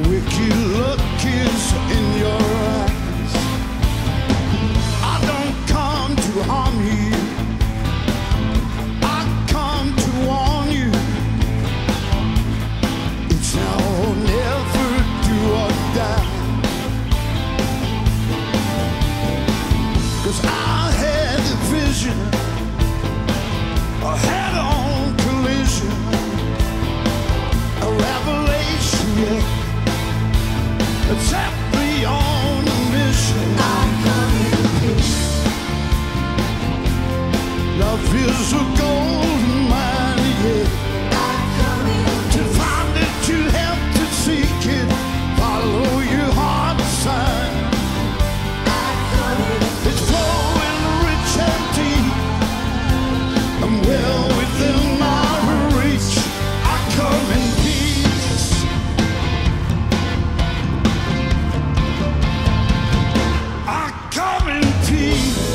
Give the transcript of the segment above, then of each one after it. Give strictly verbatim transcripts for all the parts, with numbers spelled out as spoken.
Wicked look is in your eyes. I don't come to harm you, I come to warn you. It's now or never, do or die. 'Cause I had a vision, a head-on collision, a revelation, yeah. Set me on a mission. I'm coming peace. Love is a golden mine, yeah. I'm coming to find it, you have to seek it. Follow your heart sign. I'm coming. It's flowing rich and deep. I'm well within my reach. I come in peace. I come in peace.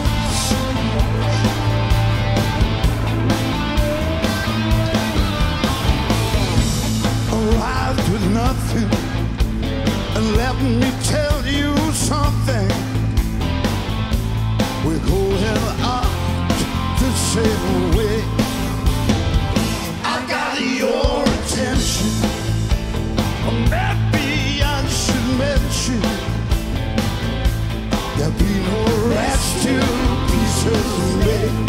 Arrived with nothing, and let me tell you something. We're going out the same way. I got your attention, or maybe I should mention there'll be no rest till peace is made.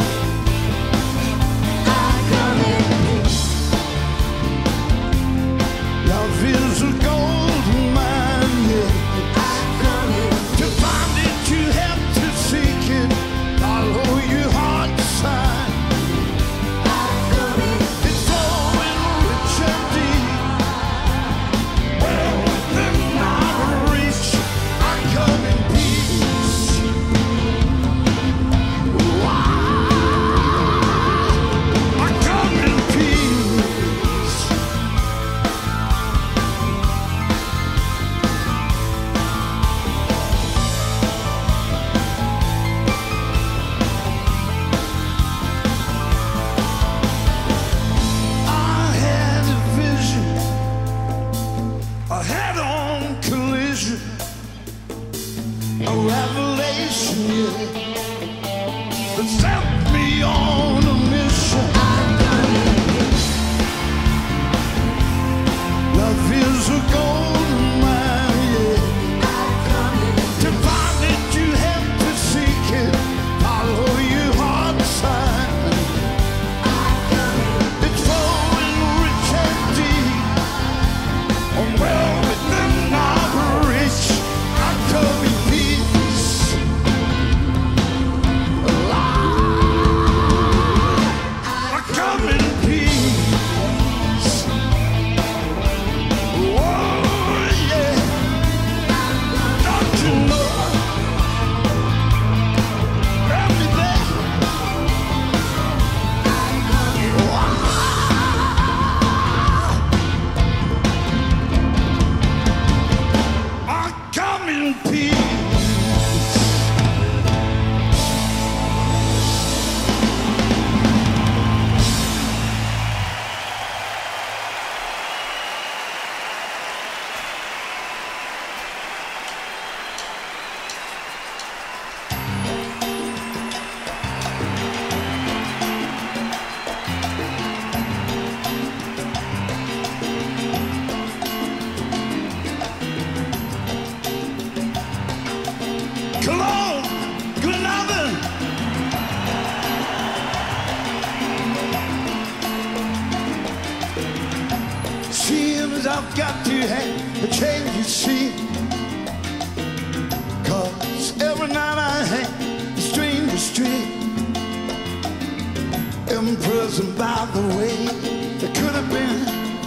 I come in peace. Love is a golden mine, yeah. I come in. To find it, you have to seek it. Follow your heart sign. I come in. It's flowing rich and deep. Well within my reach. I come in peace. I come in peace. I had a vision, a head-on collision, a revelation, yeah, that set me on a mission. Love is a golden mine, yeah. To find it, you have to seek it. Follow your heart sign. It's flowing rich and deep. I'm well within my reach. I come in peace. I come in peace. Whoa, yeah. Don't you know? Grab me there. I come in peace. Cologne, good nothing. Seems I've got to have a change of scene. 'Cause every night I had a stranger's dream. Imprisoned by the way it could have been.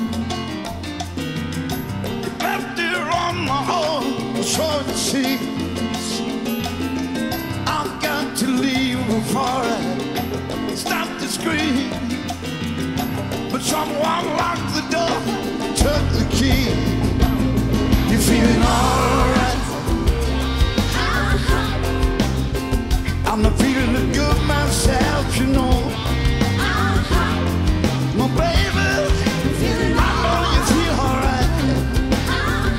Left here on my own, so it seems. I've got to leave before I stop the scream. But someone locked the door, took the key. You feeling alright? I'm not feeling good myself, you know. My baby, I know you feel alright.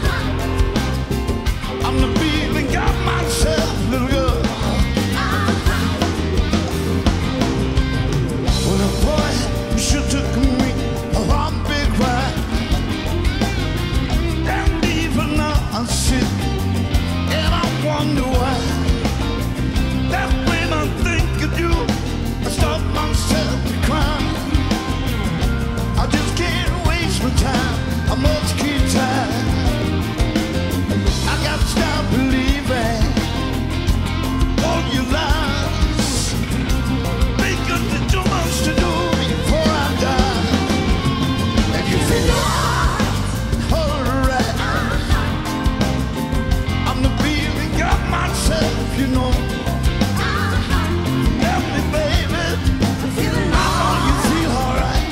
stop believing all your lies. Because there's too much to do before I die. And you feel alright. I'm the feeling of myself, you know. Help me, baby. I know you feel alright.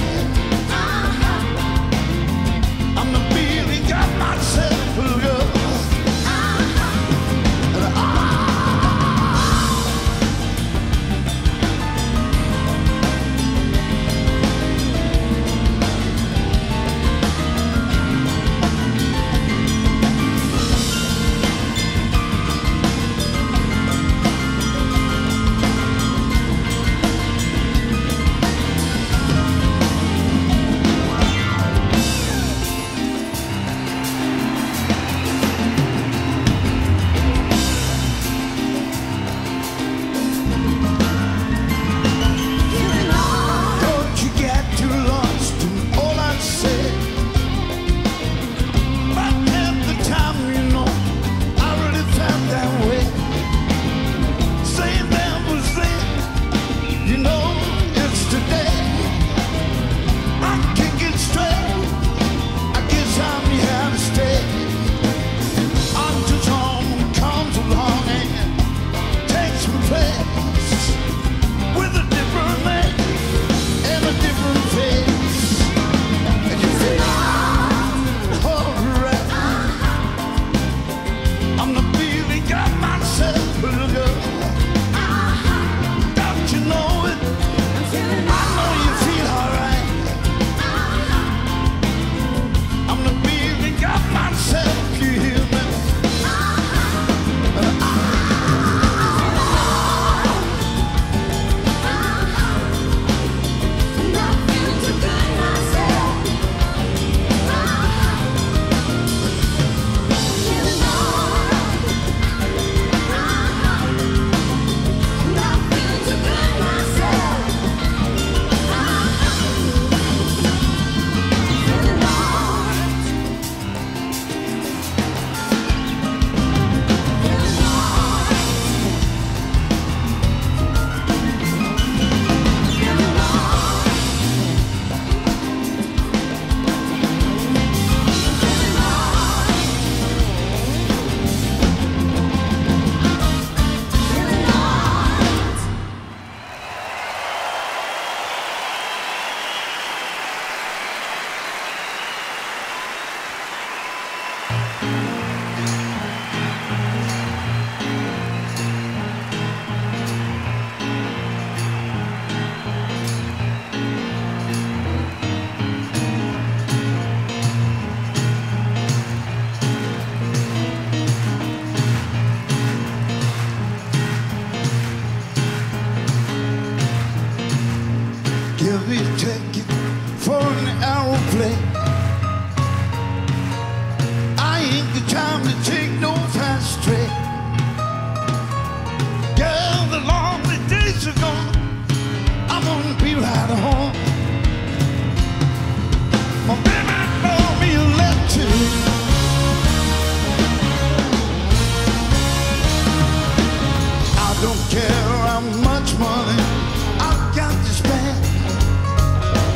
I'm the feeling of myself, girl. Give me a ticket for an aeroplane. I ain't the time to take no fast train. Girl, the lonely days are gone. I'm gonna be right home. My baby wrote me a letter. I don't care how much money I've got to spend.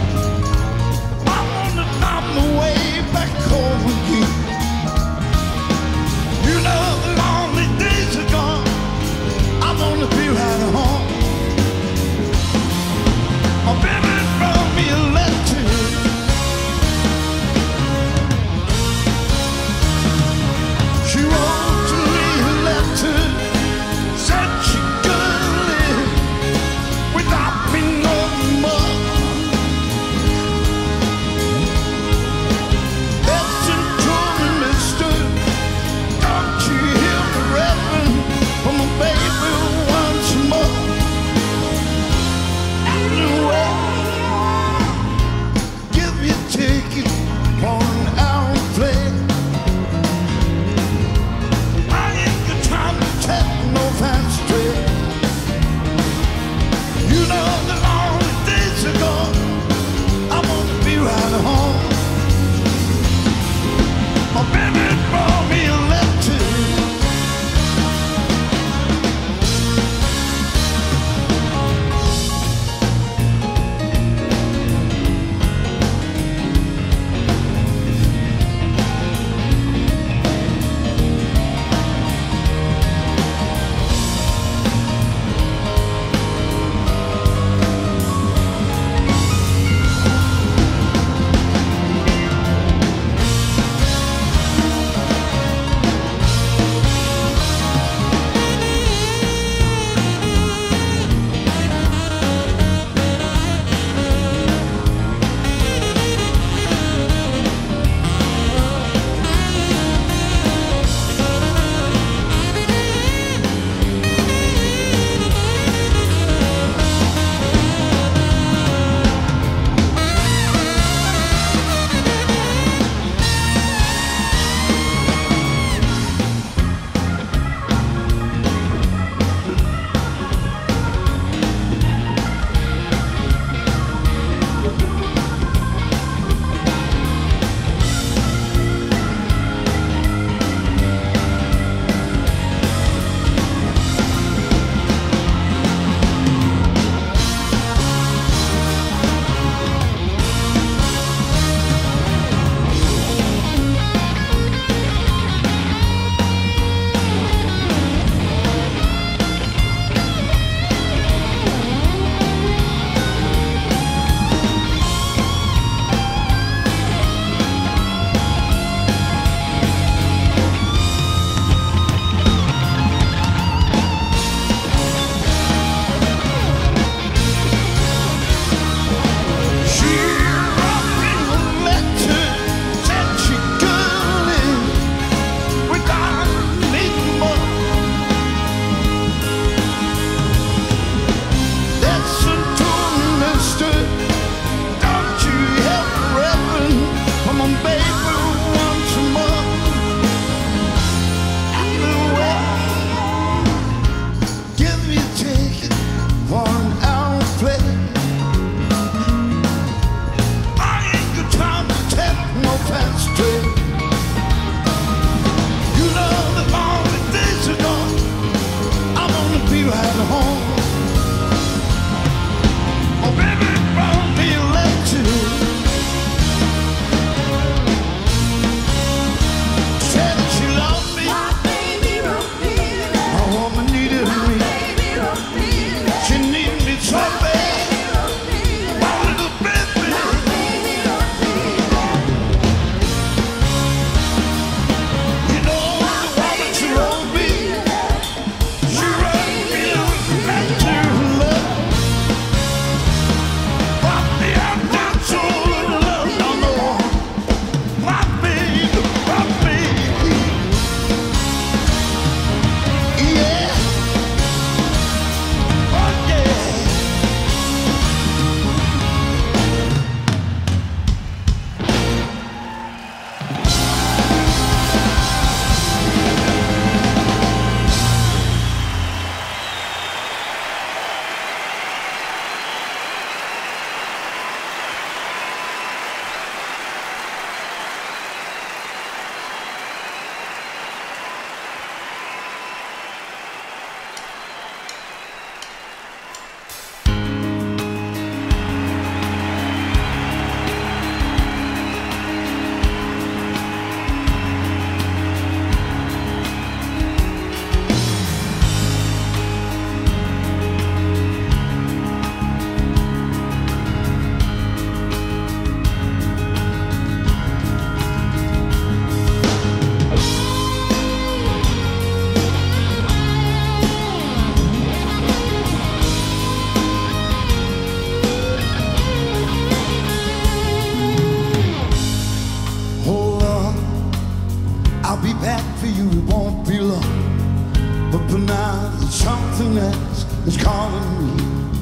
be back for you, it won't be long. But for now, there's something else is calling me.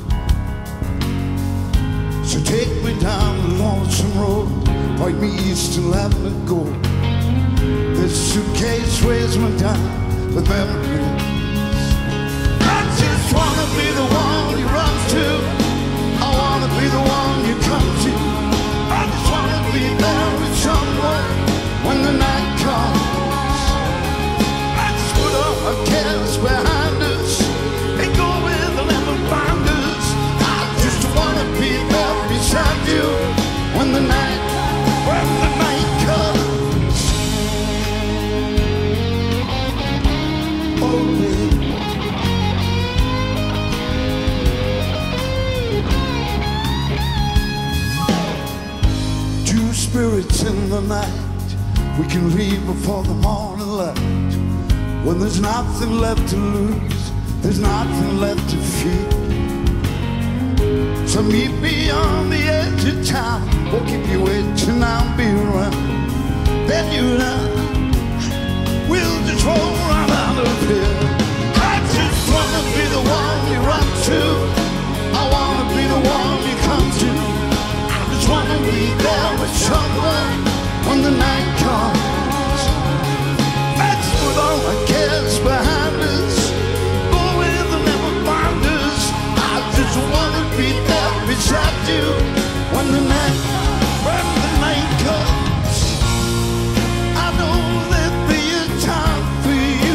So take me down the lonesome road, point me east and let me go. This suitcase weighs me down with memories. I just wanna be the one you run to. I wanna be the one you come to. I just wanna be there with someone when the night comes. I just put all my cares behind us and go where they'll never find us. I just wanna be there beside you when the night, when the night comes. Oh, baby. Two spirits in the night, we can leave before the morning light. When there's nothing left to lose, there's nothing left to fear. So meet me on the edge of town, we'll keep you waiting, I'll be around. Then you and I, we'll just roll right out of here. I just wanna be the one you run to. I wanna be the one you come to. I just wanna be there with someone when the night comes. Let's put all my cares behind us, go where they'll never find us. I just wanna be there beside you when the night, when the night comes. I know there'll be a time for you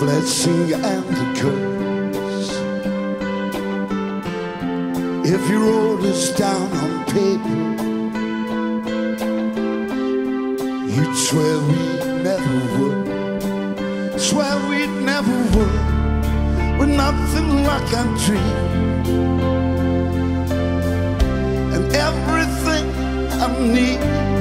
blessing and the curse. If you wrote us down on paper, you'd swear we never would. Swear we never would. We're nothing like our dream. And everything I need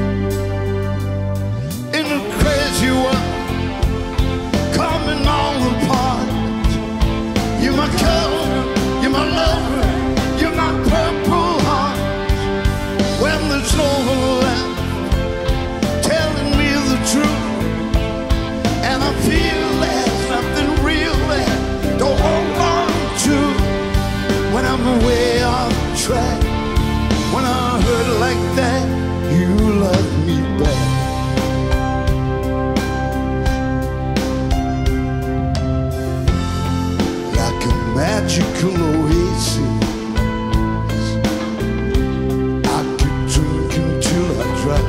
in a crazy world coming all apart. You're my color, you're my lover, you're my purple heart. When there's no one left telling me the truth, and I feel there's nothing real left to hold on to. When I'm way off track, when I hurt like that, you love me back. Like a magical oasis, I could drink until I drop.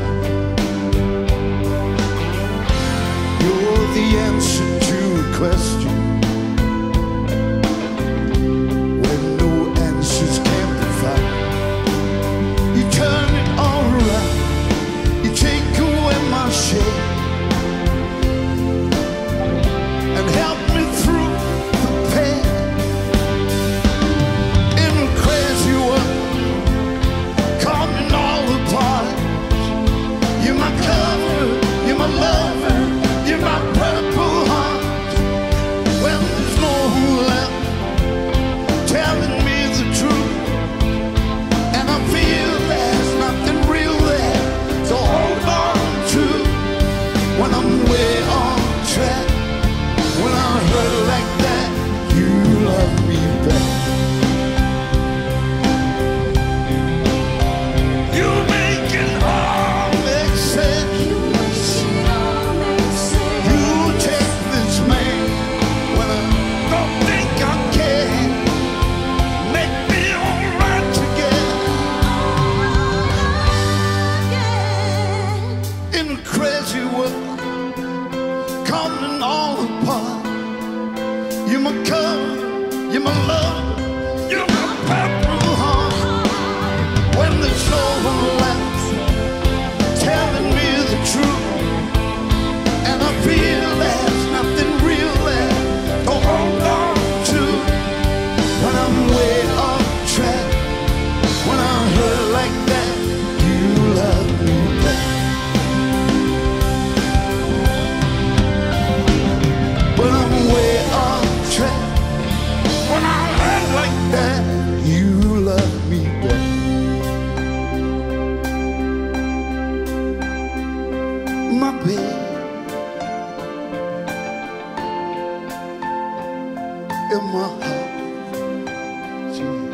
You're the answer to a question when no answers can be found. You turn it all around, you take away my shame and help me through the pain. In a crazy world coming all apart, you're my cover, you're my lover, you're my purple heart. When there's no one left telling me the truth, and I feel there's nothing real there to hold on to. When I'm way off track, when I hurt like that, you love me back. You make it all make sense. You take this man when I don't think I can. Make me alright again. In a crazy world coming all apart, you're my cover, you're my love, you're my purple heart. When there's no one left telling me the truth, and I feel there's nothing real there to hold on to. When I'm way off track, when I hurt like that, you love me back. When I'm way off track, when I hurt like that, you love me back. My baby, in my heart, gee.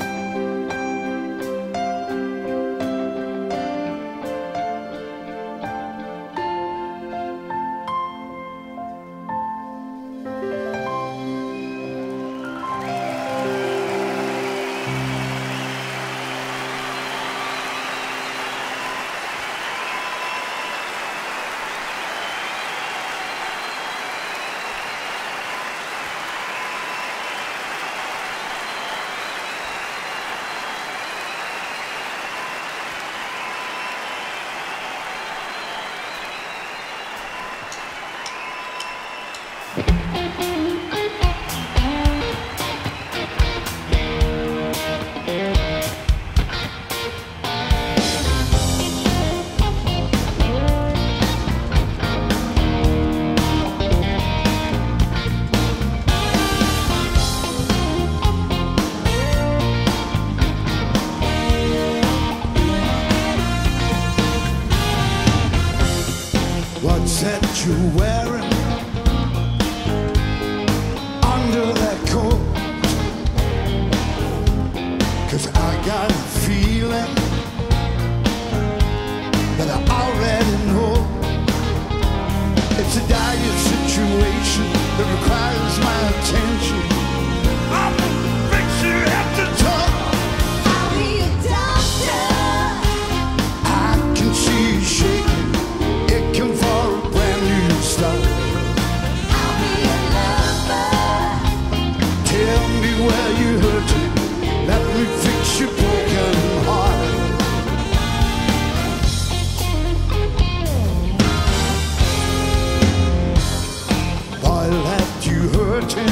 hurting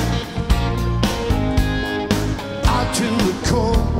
out in the cold.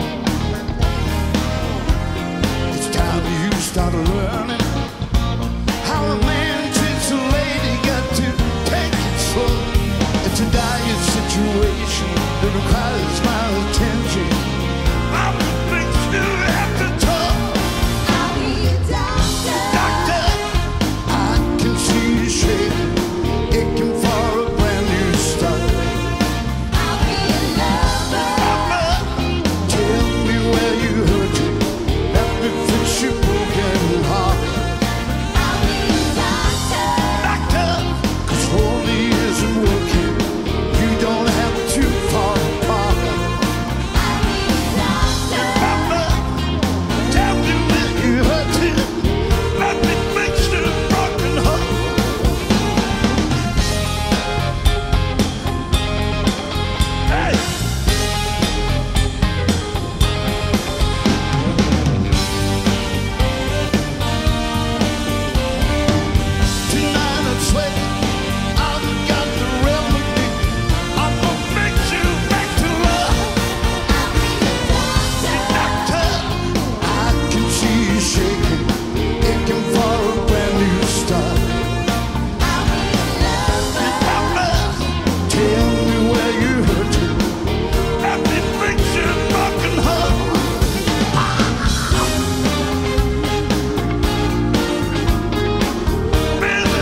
It's time you start learning how a man treats a lady. Got to take it slow. It's a dire situation that requires my attention. I'm the things you have to talk. I'll be a doctor. Doctor, I can see you shaking, aching for a brand new start. I'll be a lover. Mama, tell me where you hurt it. Let me fix your broken heart. I'll be a doctor. Doctor, 'cause holy isn't working. You don't have to fall apart. I'll be a doctor. Mama, tell me where you hurt it. Let me fix your broken heart. Hey! Tonight I'm sweating. I've got the remedy. I'm gonna fix you back to love. I'll be a doctor. Doctor, I can see you shaking, aching for a brand new start. I'll be a lover. Mama, tell me where you hurt it. Let me fix your broken heart. Baby,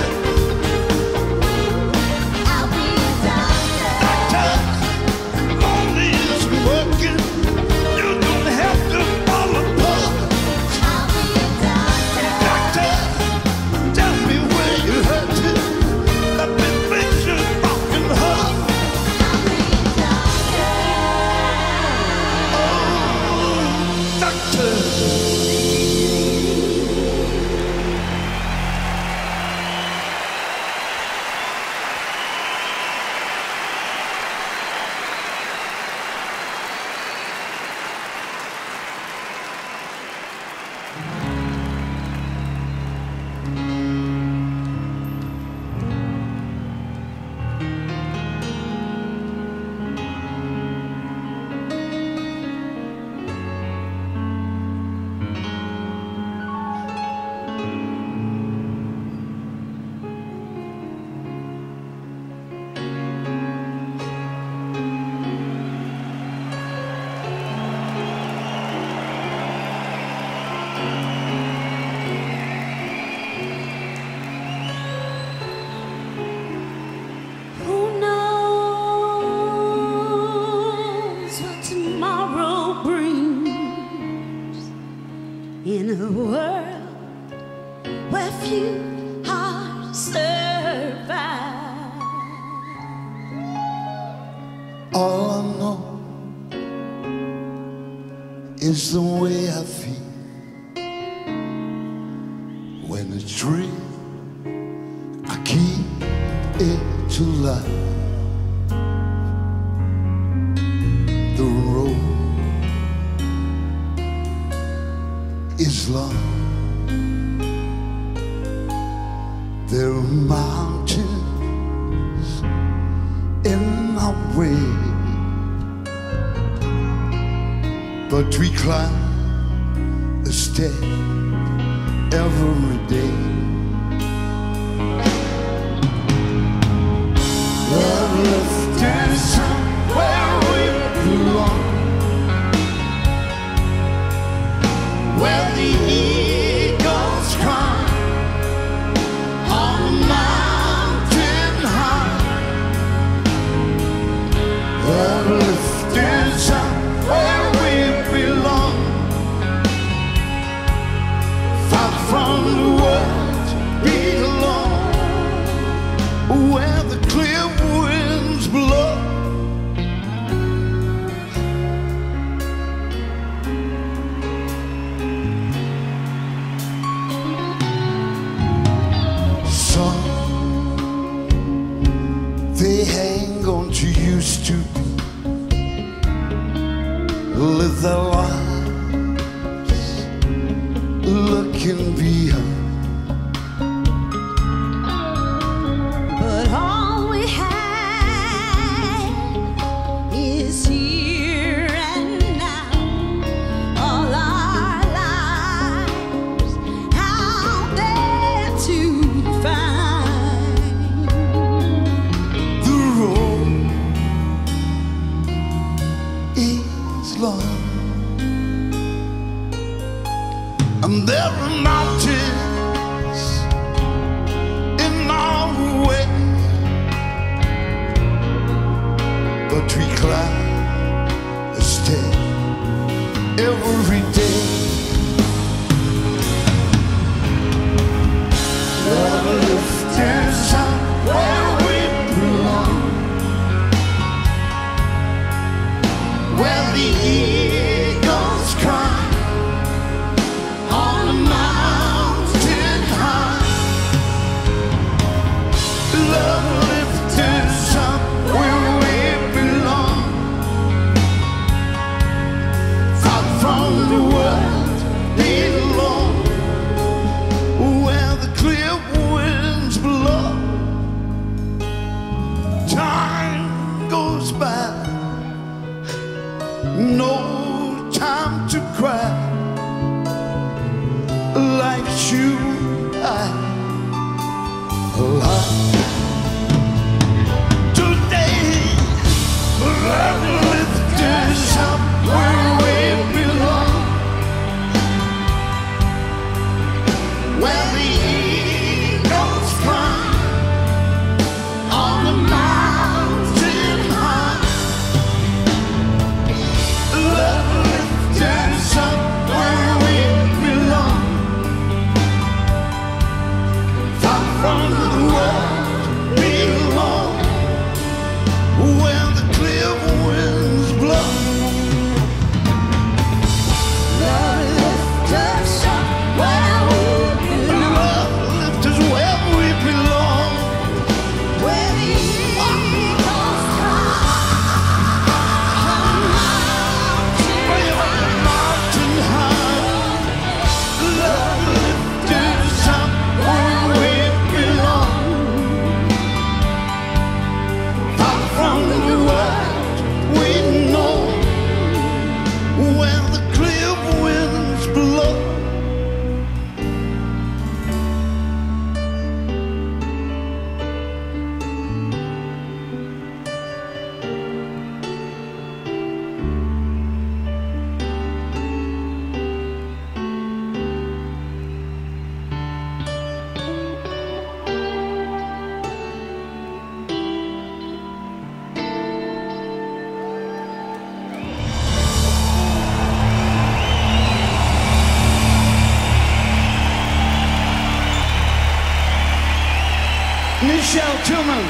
I'll be a doctor. doctor, lonely isn't working. You don't have to fall apart. I'll be a doctor. Doctor, tell me where you hurt it. Let me fix your broken heart. I'll be a doctor. Doctor. Who knows what tomorrow brings in a world where few hearts survive? All I know is the way I feel when it's real. I keep it alive. The road is long. There are mountains in my way, but we climb a step every day. Love lifted somewhere we belong, where the eagles climb on a mountain high. Love lifted somewhere we belong, far from the world beat alone, where the clear winds blow. Some they hang on to used to be, live their lives looking beyond. But all we have There are mountains in our way, but we climb a step every day. Love lifts us up where we belong, where the eagles cry on the mountain high. Love lifts us up where we belong, far from the world below, where the clear winds blow. Time goes by, no time to cry. Life's you high, alive. Today, love lifts us up where we belong, where the eagles fly on the mountain high. Love lifts us up where we belong, far from the world below, where the clear winds blow. Love lifts us up where we belong, love lifts us where we belong, where the eagles fly on the mountain high. Love lifts us up where we belong, far from the world we know, where the clear winds blow. Michelle Tillman.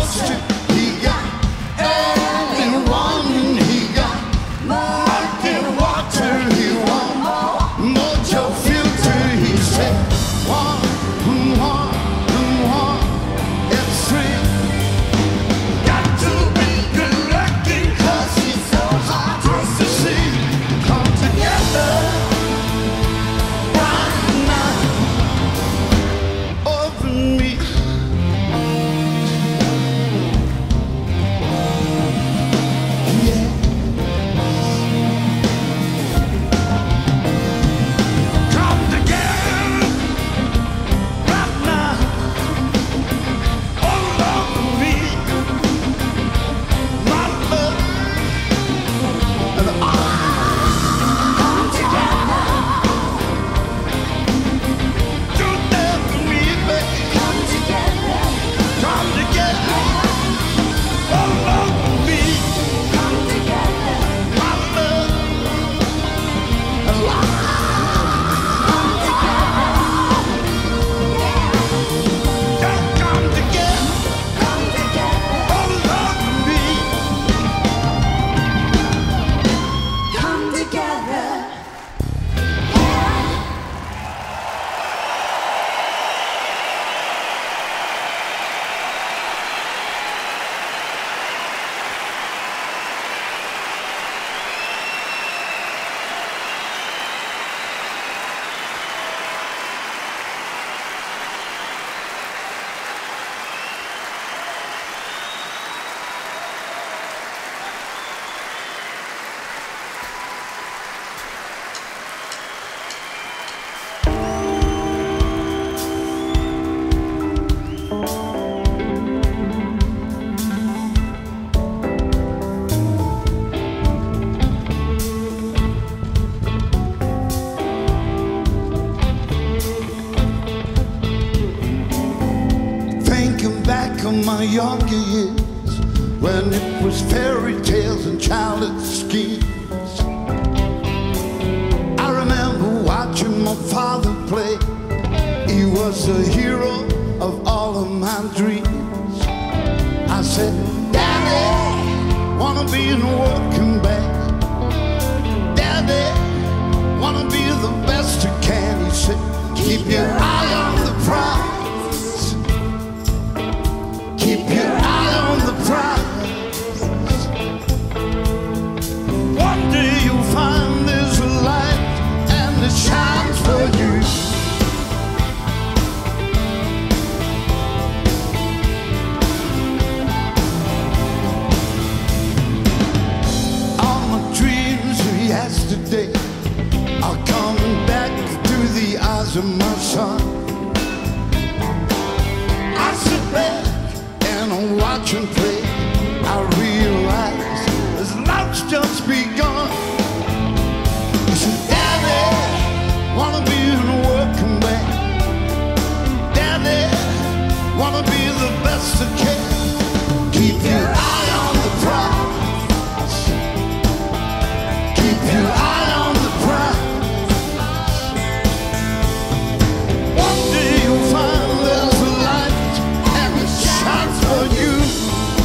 wants to. He got everyone. He got muddy water. He wants mojo filter. He said one, one, one, it's three. Got to be good looking 'cause he's so hard to see. Come together right now over me. Yeah. Come together right now all over me. My love and I. Come together. Do that for me, baby. Come together. Come together. All over me. Come together. My love and I. Come together. Yeah. Come together. Come together. All over me. Come together. Thinking back on my younger years when it was fairy tales and childish schemes. I remember watching my father play. He was the hero of all of my dreams. I said, Daddy, wanna be in a working band. Daddy, wanna be the best you can. He said, keep your eye on the prize. Keep your eye on the prize. One day you'll find there's a light and it shines for you. All my dreams of yesterday are coming back through the eyes of my son. I sit back and I watch him play. I realize his life's just begun. He said, Daddy, wanna be in a working band. Daddy, wanna be the best I can. Keep your eye on the prize. Keep your eye on the prize. One day you'll find there's a light and it shines for you.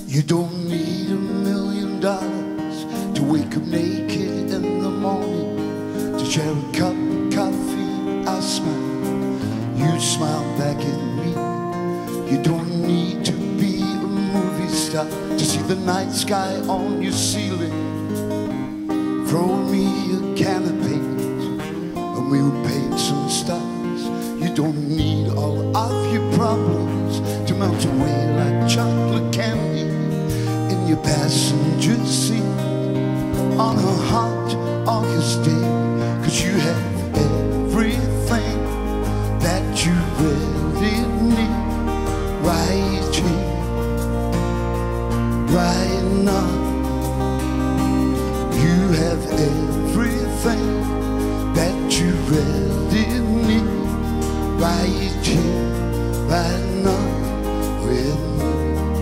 You don't need a million dollars to wake up naked in the morning, to share a cup of coffee. I smile, you smile back at me. You don't need to be a movie star to see the night sky on your ceiling. Throw me a can of paint and we'll paint some stars. You don't need all of your problems to melt away like chocolate candy in your passenger seat on a hot August day. Cause you have everything that you really need right here, right now. You have everything that you really need right here, right now with me.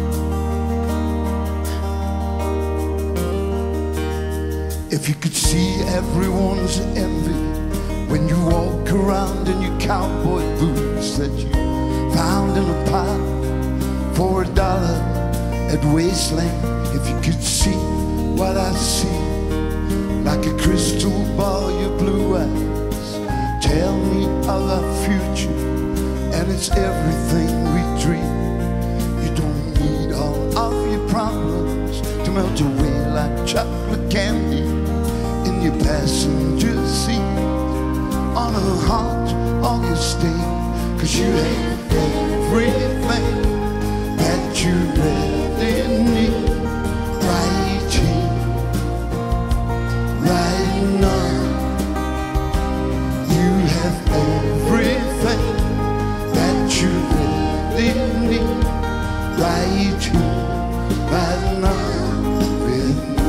If you could see everyone's envy when you walk around in your cowboy boots that you found in a pile for a dollar at Wasteland. If you could see what I see, like a crystal ball, your blue eyes tell me of our future, and it's everything we dream. You don't need all of your problems to melt away like chocolate candy in your passenger seat on a hot August day. Cause you have everything that you really need right here, right now. You have everything that you really need right here, right now with me.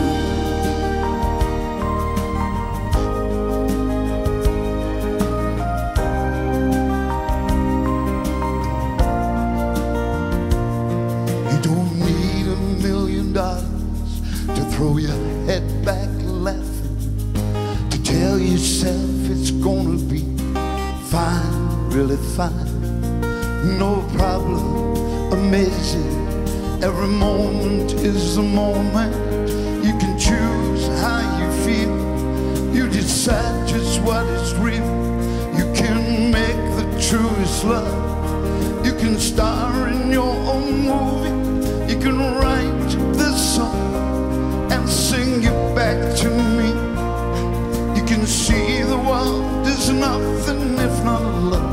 You don't need a million dollars to throw your head back laughing, to tell yourself it's gonna be fine, really fine, no problem, amazing. Every moment is a moment. You can choose how you feel. You decide just what is real. You can make the truest love. You can star in your own movie. You can write this song and sing it back to me. You can see the world is nothing if not love.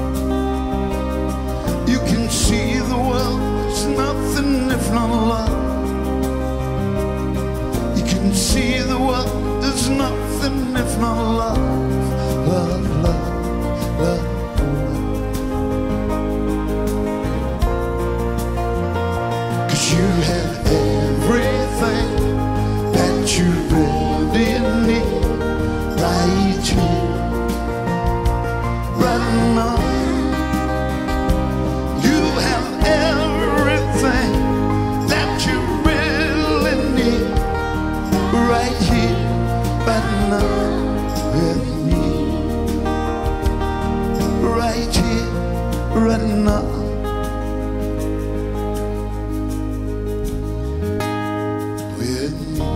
You can see the world is nothing if not love. You can see the world is nothing if not love. Love, love, love. Cause you have everything that you really need right here, right now. You have everything that you really need right here, right now with me. Right here, right now. With me.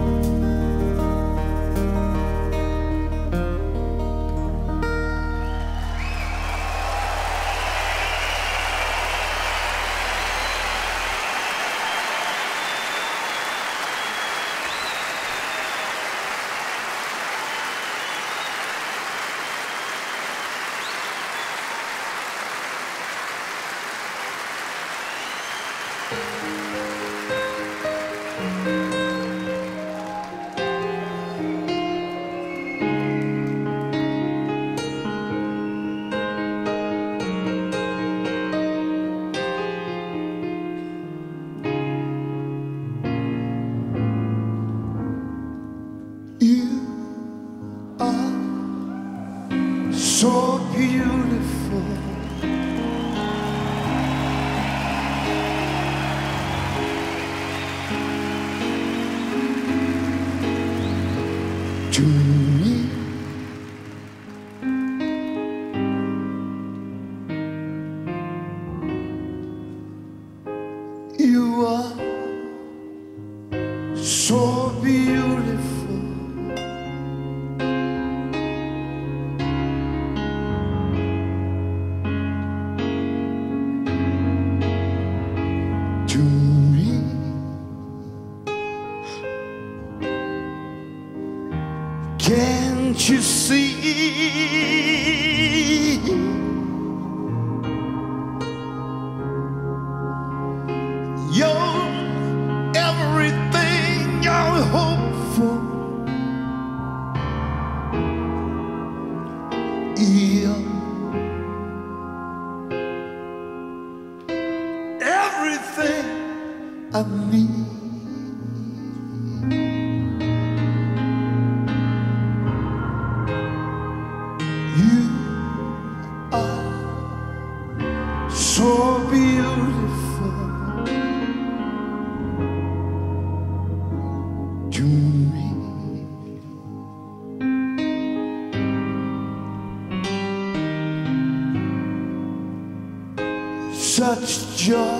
You are so beautiful. To me, you are so beautiful. To me, can't you see? You're everything I hope for. You're everything I need. You are so beautiful to me. Such joy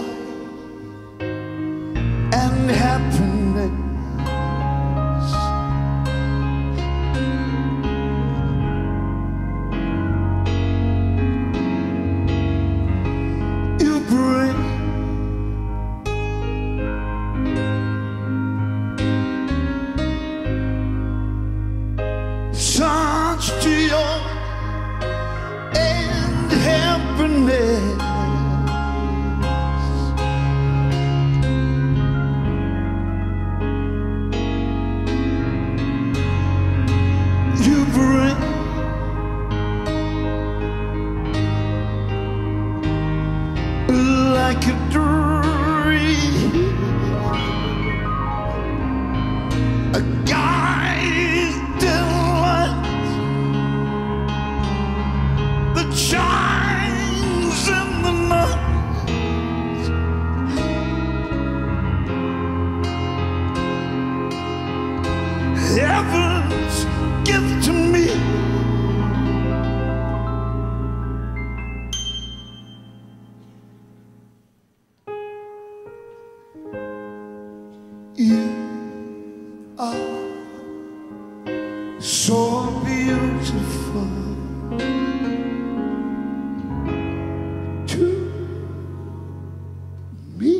and happiness. You bring such joy and happiness. You bring like a dream, a guiding light that shines in the night. Heaven's gift to me. You are so beautiful to me.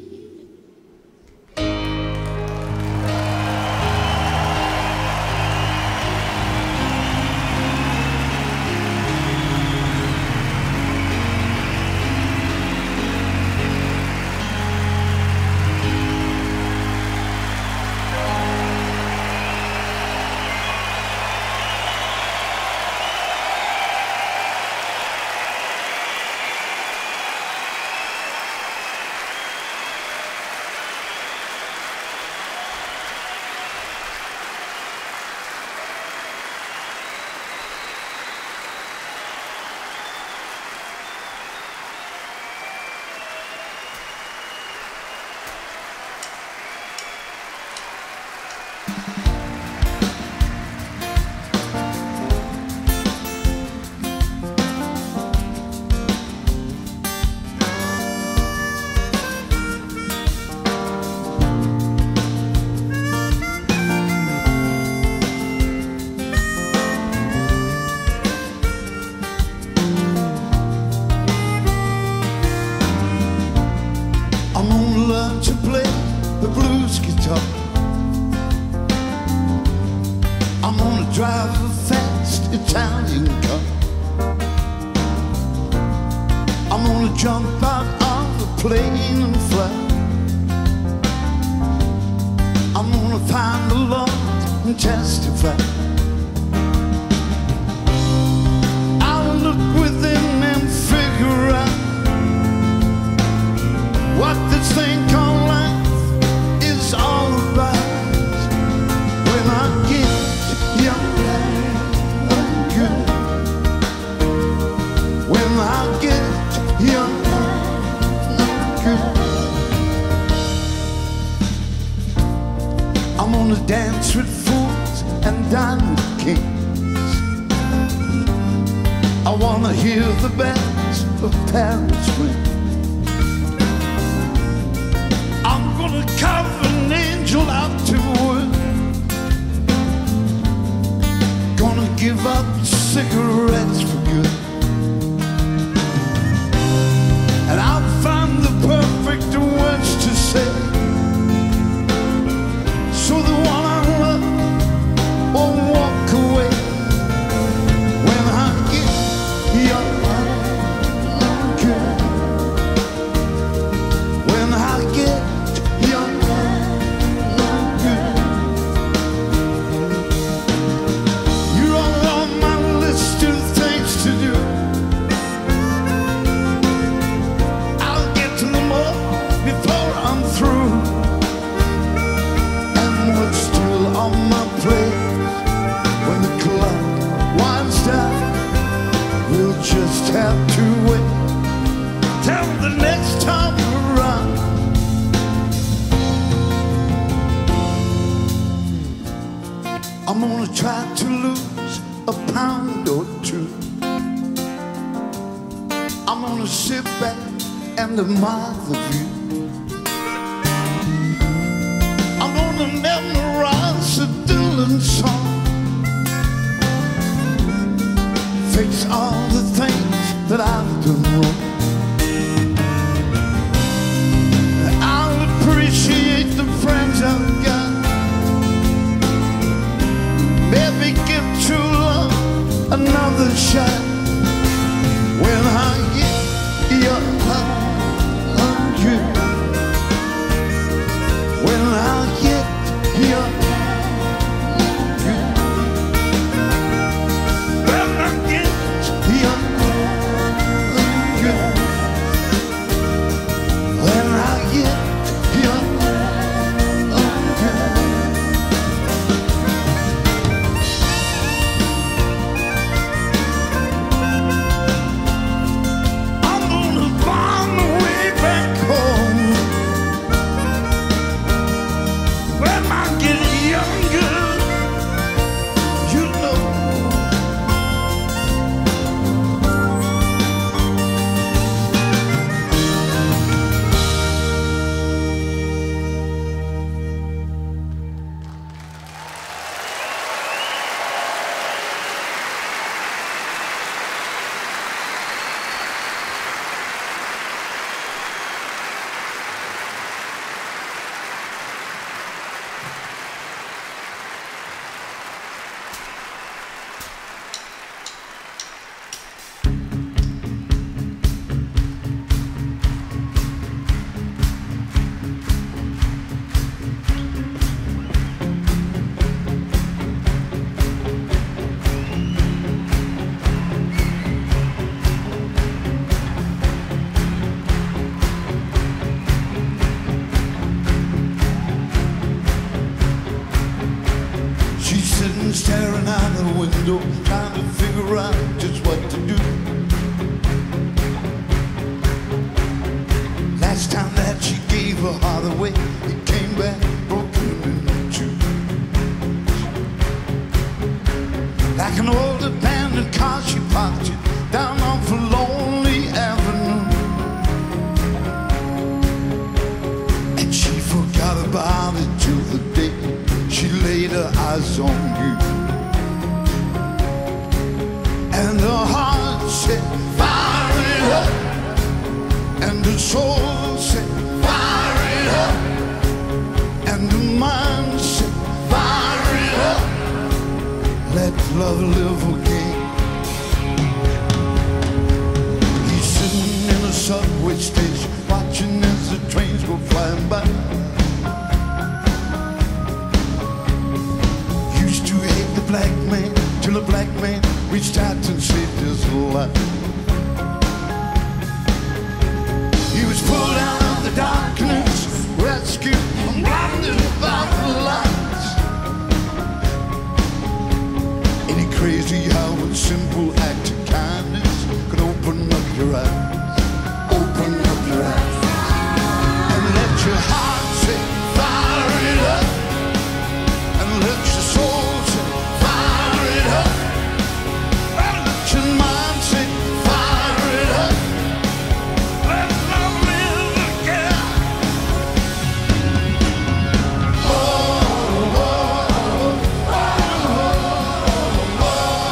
I'm gonna learn to play the blues guitar. I'm gonna drive a fast Italian car. I'm gonna jump out of a plane and fly. I'm gonna find the Lord and testify. I'll look within and figure out what this thing called life is all about. When I get young and good, when I get young and good, I'm gonna dance with fools and dine with kings. I wanna hear the bells of Paris ring. I'm gonna carve an angel out to I'm through, and what's still on my plate, when the clock winds down, we'll just have to wait till the next time around. I'm gonna try to lose a pound or two. I'm gonna sit back and admire the view. I'm gonna memorize a Dylan song, fix all the things that I've done wrong. I'll appreciate the friends I've got, maybe give true love another shot. When I get your hundred, when I get your hundred, when I get your hundred, when I get your hundred. I'm gonna find my way back home when I get younger, you know. She's sitting staring out the window, trying to figure out just what to do. Last time that she gave her heart away, it came back broken in two. Like an old abandoned car, she parked it down off a lonely avenue, and she forgot about it till the day she laid her eyes on you. And her heart said, fire it up, and her soul said, fire it up, and her mind said, fire it up. Let love live again. He's sitting in a subway station, watching as the trains go flying by. Used to hate the black man, till a black man reached out and saved his life. He was pulled out of the darkness, rescued and blinded by the lights. Ain't it crazy how a simple act of kindness could open up your eyes, open up your eyes, and let your heart say, fire it up, and let your soul say, fire it up, and let your mind say, fire it up. Let love live again. Oh, oh, oh, oh, oh,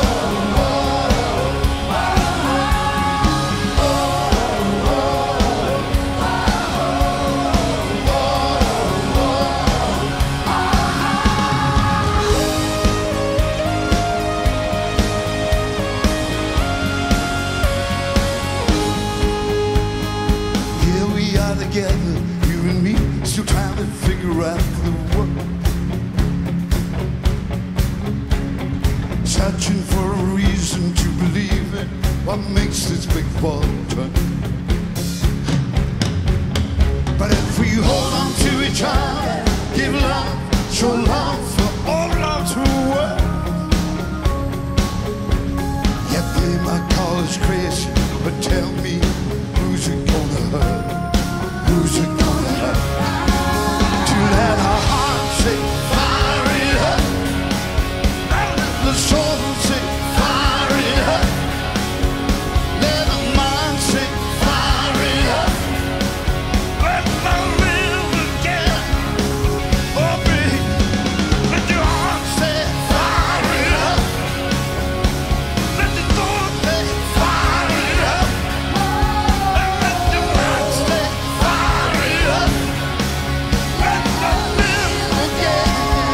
here we are together, you and me, still trying to figure out the world. Searching for a reason to believe in what makes this big ball turn. But if we hold on to each other, give love, show love for all love's world. Yet they might call us crazy, but tell me, who's it gonna hurt? Who's it gonna hurt? To let our hearts say, fire it up. And let the soul say, fire it up. Let the mind say, fire it up. Let the live again. Oh, baby, let your heart say, fire it up. Let the soul say, fire it up. And let your mind say, fire it up. Let the live again.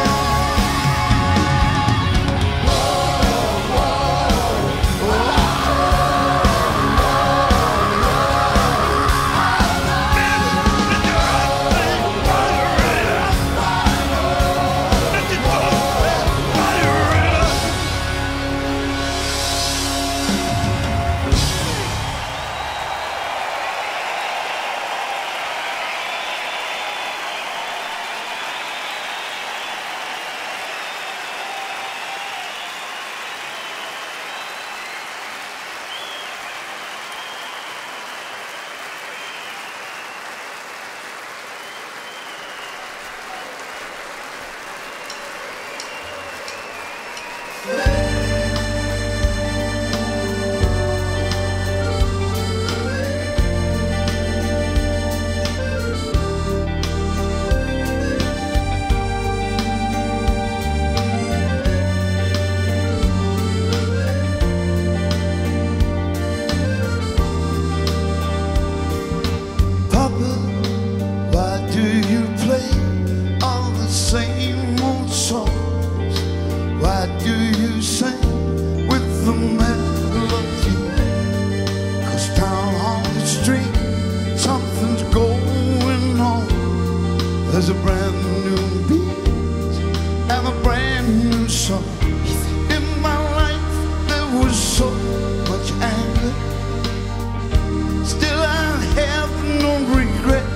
Papa, why do you play all the same old songs? Why do you sing with the melody? 'Cause down on the street, something's going on. There's a brand new beat and a brand new song. In my life, there was so much anger. Still, I have no regrets.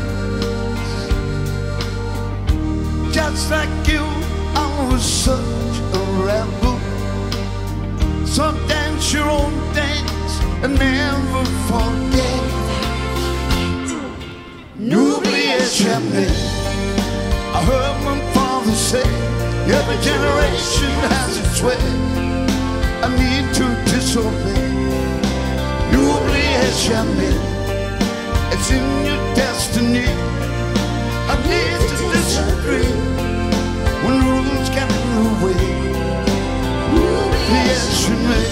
Just like you, I was such a rebel. So dance your own dance and never forget. N'oubliez jamais. I heard my father say, every generation has its way. I need to disobey. N'oubliez jamais. It's in your destiny. I need to disagree when rules get in the way. Yes, you may.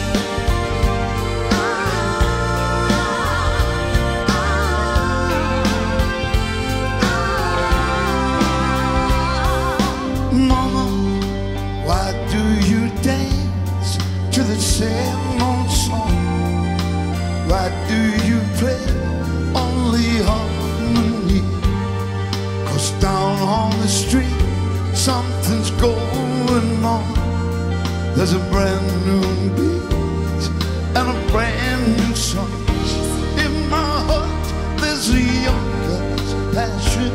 Mama, why do you dance to the same old song? Why do you play only harmony? 'Cause down on the street, something's going on. There's a brand new beat and a brand new song. In my heart, there's a younger's passion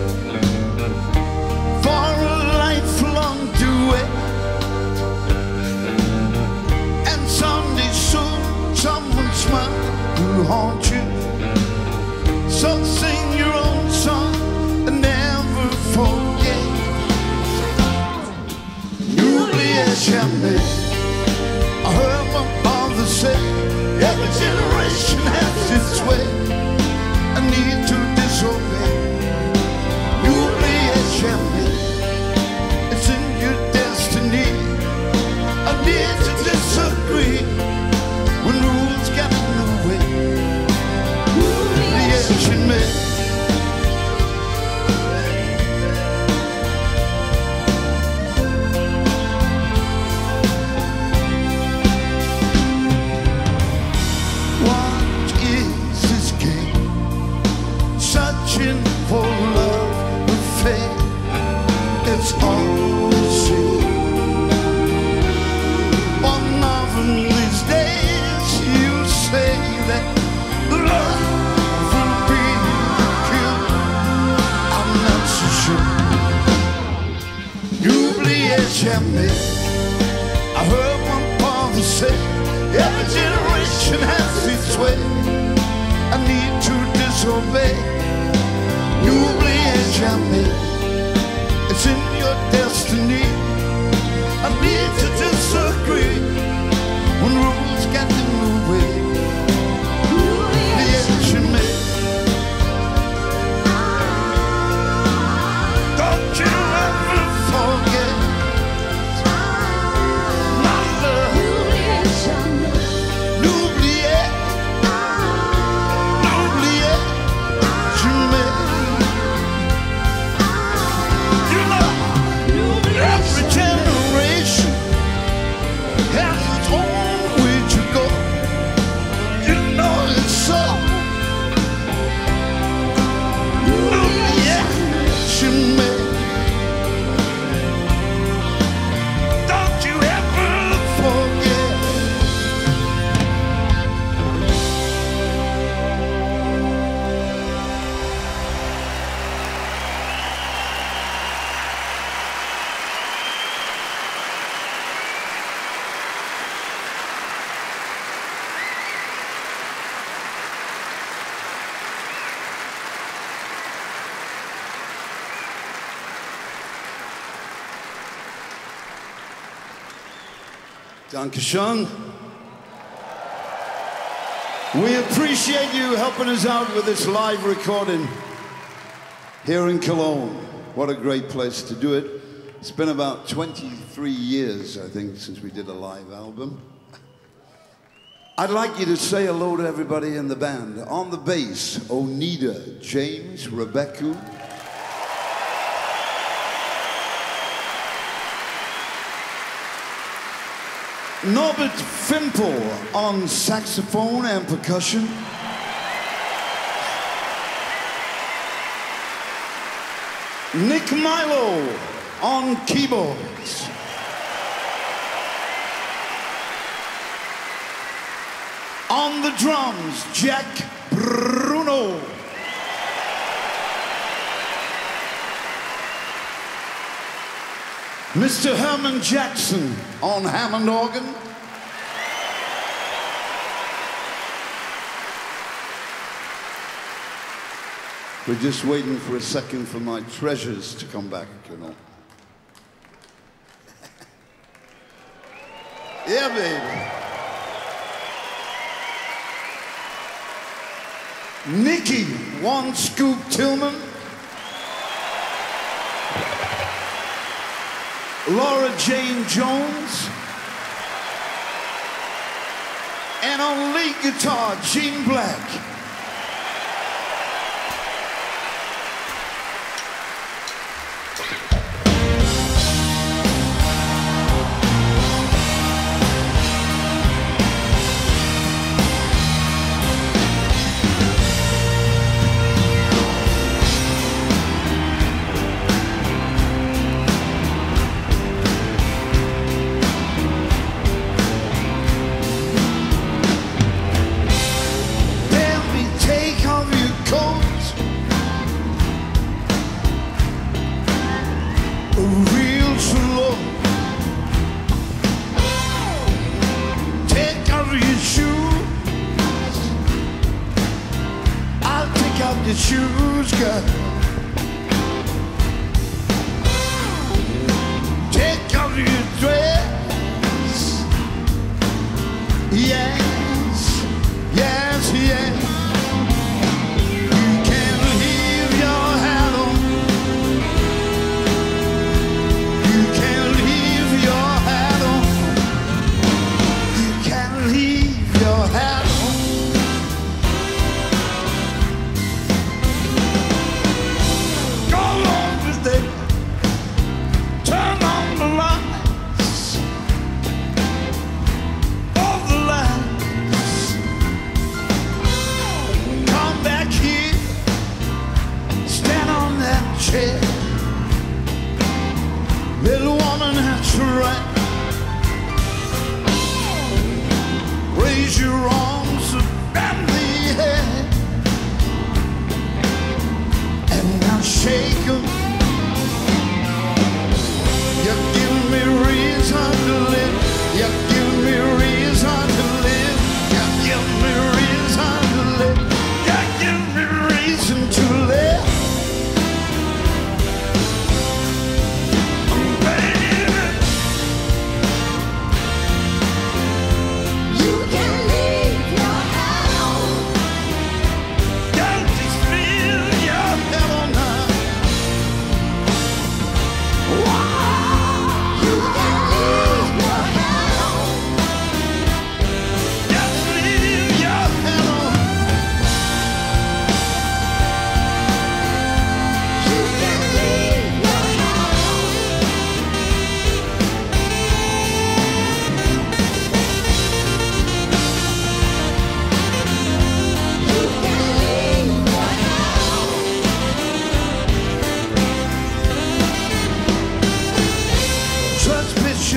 for a lifelong duet. And someday soon, someone smile will haunt you. So sing your own song and never forget. N'oubliez jamais. I heard my father say, every generation has its way. I need to disobey. N'oubliez Jimmy. I heard one father say, every generation has its way. I need to disobey. N'oubliez jamais, it's in your destiny. I need to disagree when rules get in the way. N'oubliez jamais. Don't you ever forget. Dankeschön. We appreciate you helping us out with this live recording here in Cologne. What a great place to do it. It's been about twenty-three years, I think, since we did a live album. I'd like you to say hello to everybody in the band. On the bass, Onida, James, Rebecca. Norbert Fimple on saxophone and percussion. Nick Milo on keyboards. On the drums, Jack Bruno. Mister Herman Jackson on Hammond organ. We're just waiting for a second for my treasures to come back, you know. Yeah, baby. Nicky, one Scoop Tillman. Laura Jane Jones. And on lead guitar, Gene Black. Your shoes, girl. Take off your dress. Yes, yes, yes. You can leave your hat on. You can leave your hat on. You can leave your hat on. Turn on the lights, all the lights. Come back here, stand on that chair. Little woman, that's right. Raise your arms and the head, and now shake 'em. You're giving me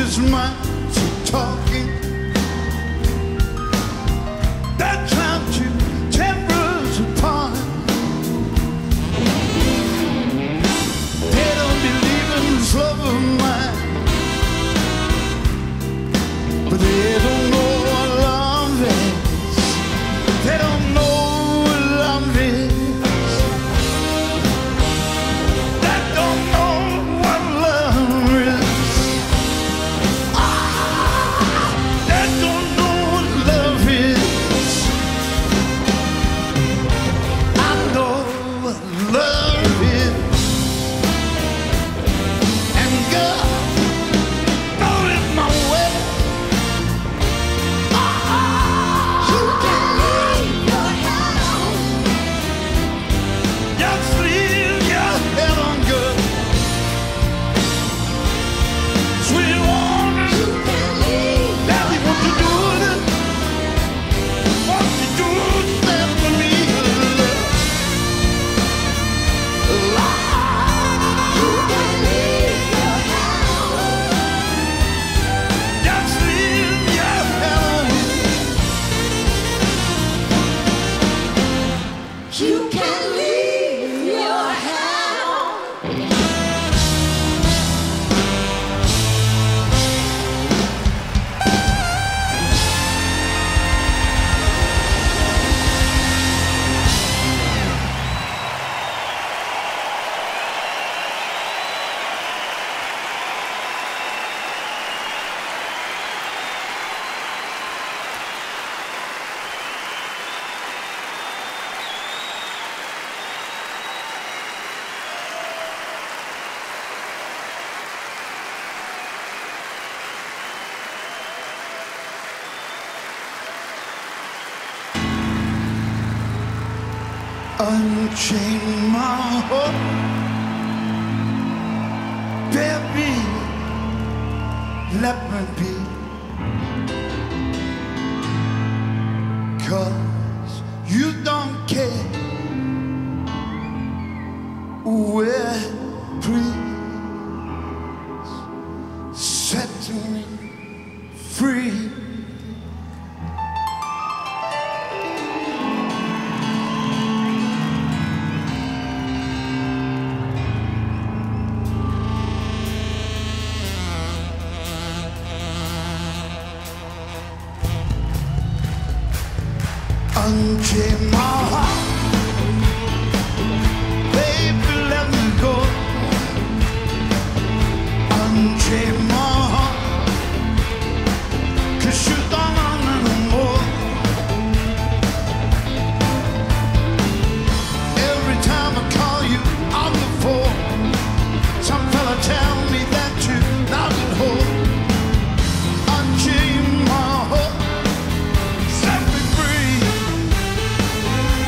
his mind to talking. That time to tempers apart. They don't believe in this love of mine, but they don't know what love is. They don't know what love is. They don't know what love is. Ah, they don't know what love is. I know what love is. And God knows it my way. You can leave your house. Just leave your head on good. Sweet water, You can leave daddy, what you doing? What you doing? Stand for me, love. You can leave your house. Just leave your head on. You can leave your house. Unchain my heart, baby, let me be. 'Cause you don't care. Well, please set me free. Unchain my heart, baby, let me go. Unchain my heart, 'cause you don't want no more. Every time I call you on the phone, some fella tell me that you're not at home. Unchain my heart, set me free.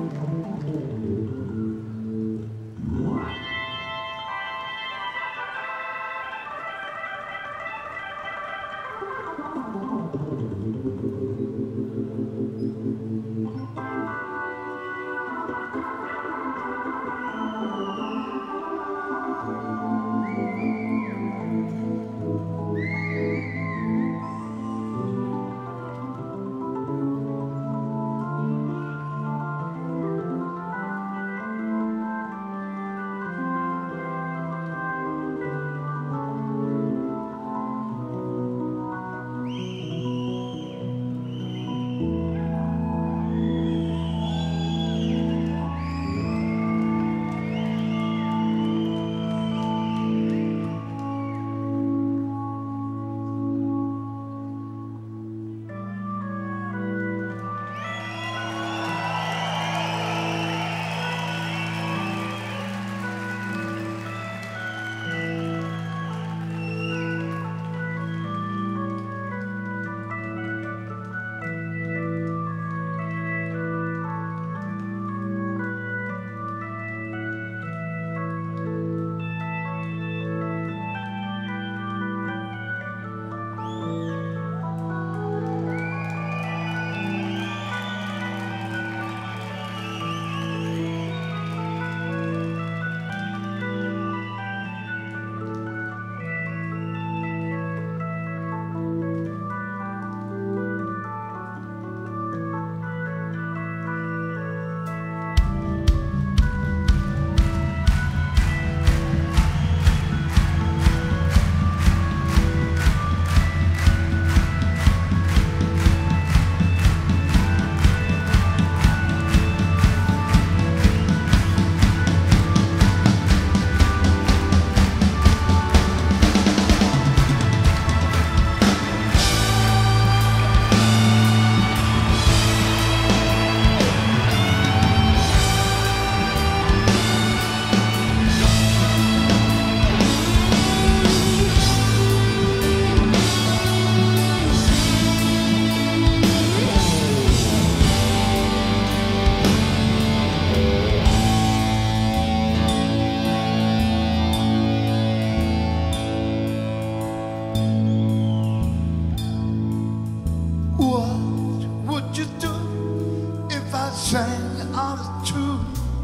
sang out of tune.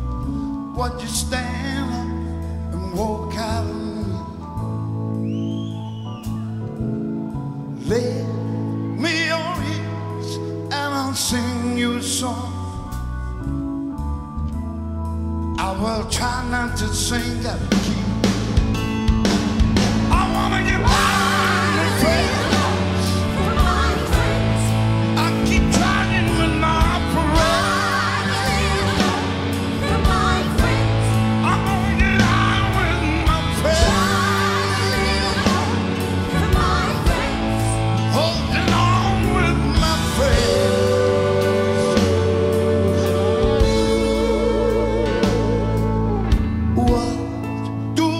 Would you stand up and walk out on me? Lend me your ears and I'll sing you a song. I will try not to sing that key. I wanna get by the friends. I keep trying with my parade. I'm gonna get out with my friends. Holding on with my friends. What do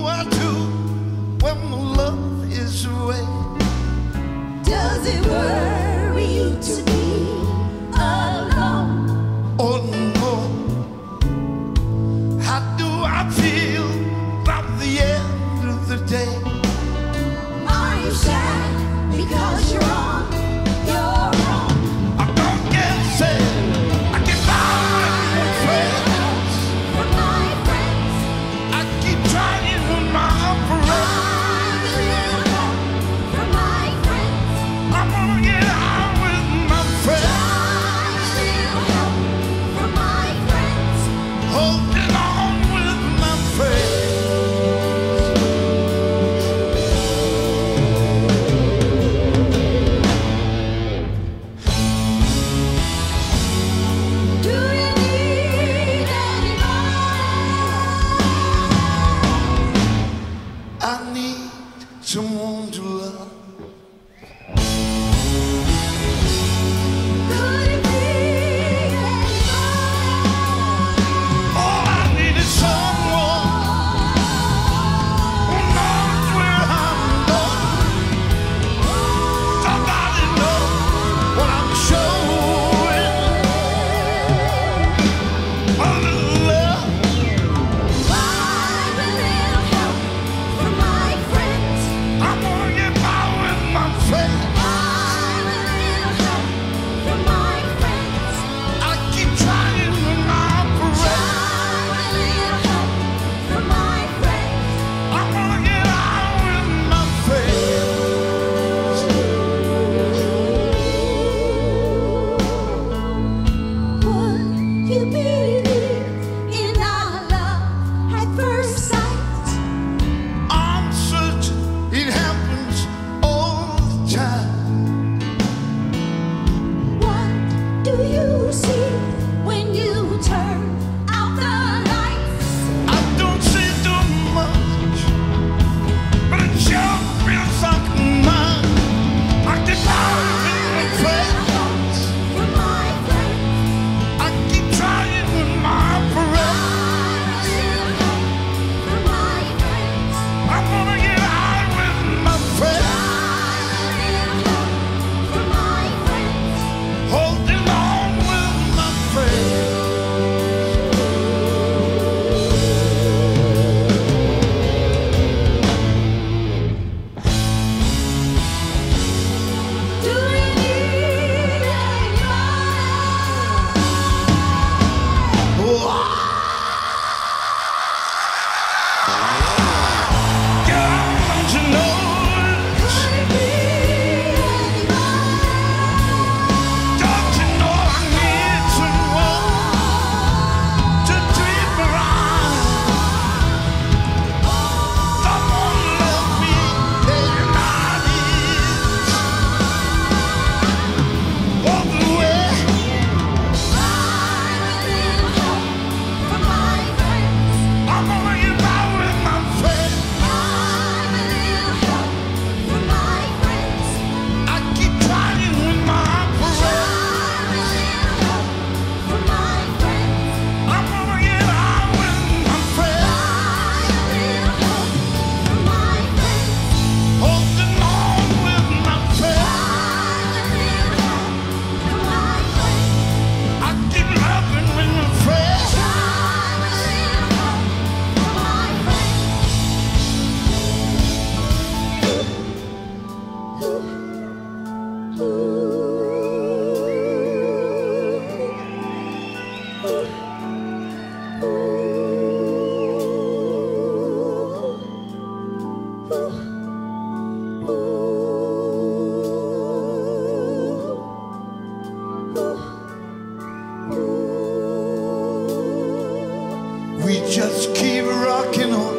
We just keep rocking on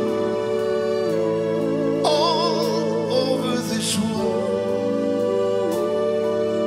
all over this world.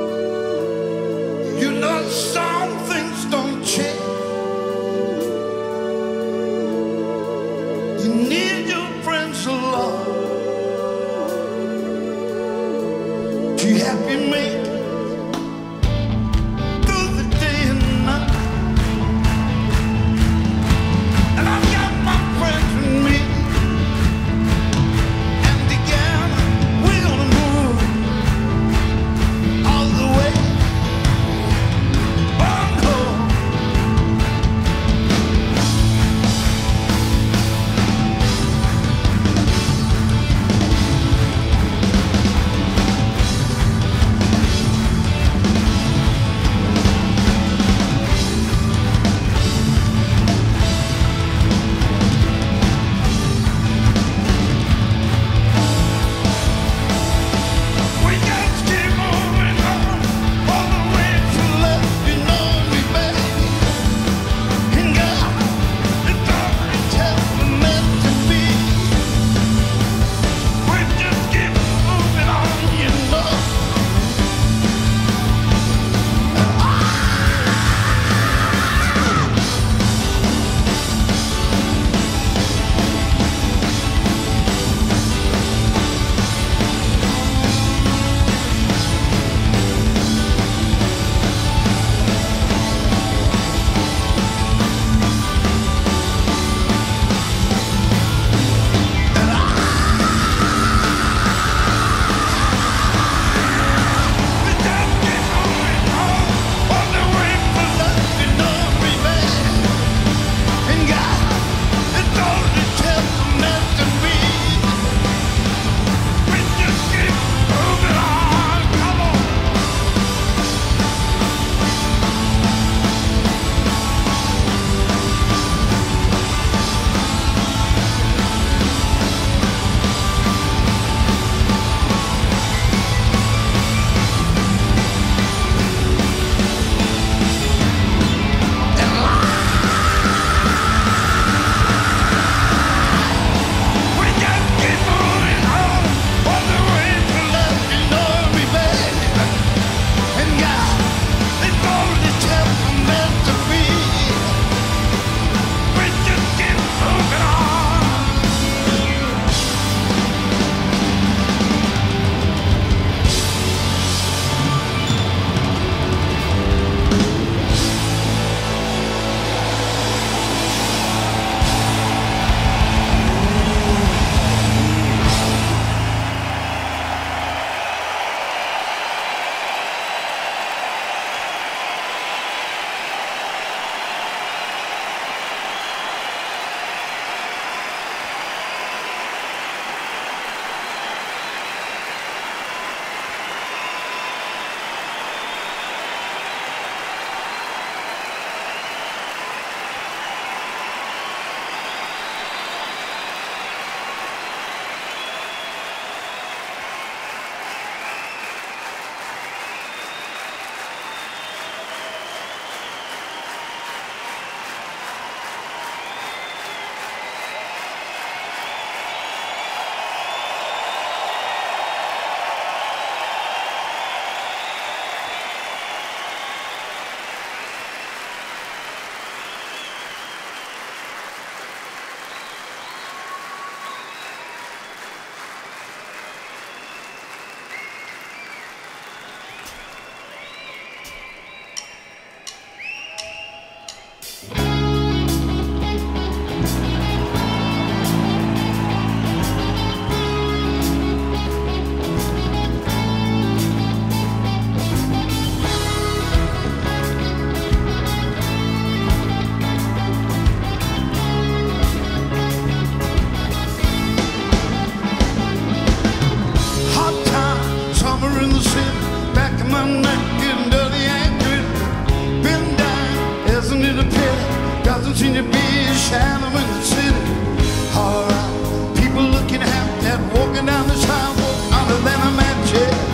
my neck and dirty ankle. Been down, isn't it a pity? Doesn't seem to be a shadow in the city. Alright, people looking half dead, walking down the sidewalk other than a match.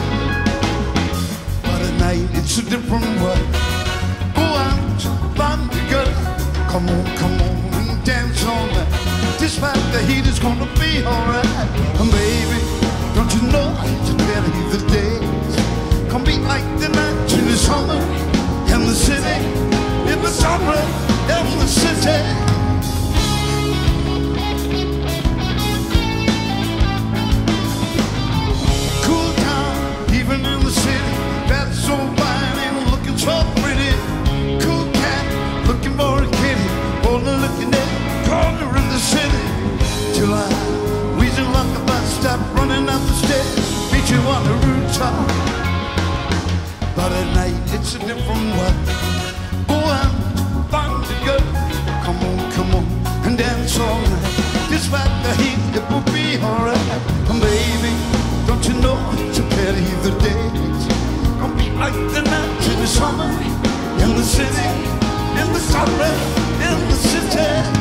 But at night it's a different world. Go out, find the girl. Come on, come on, and dance all night. Despite the heat, it's gonna be alright. And baby, don't you know it's barely the days gonna be like the night in the summer in the city, in the summer in the city. Cool town, even in the city. That's so fine and looking so pretty. Cool cat, looking for a kitty. Only looking at the corner of the city. Till I wheezing like a bus stop, running up the stairs, meet you on the rooftop. But at night it's a different world. Go out, find the girl. Come on, come on, and dance all night. Despite the heat, it will be alright. And baby, don't you know it's a pity the days gonna be like the night in the summer in the city, in the summer in the city.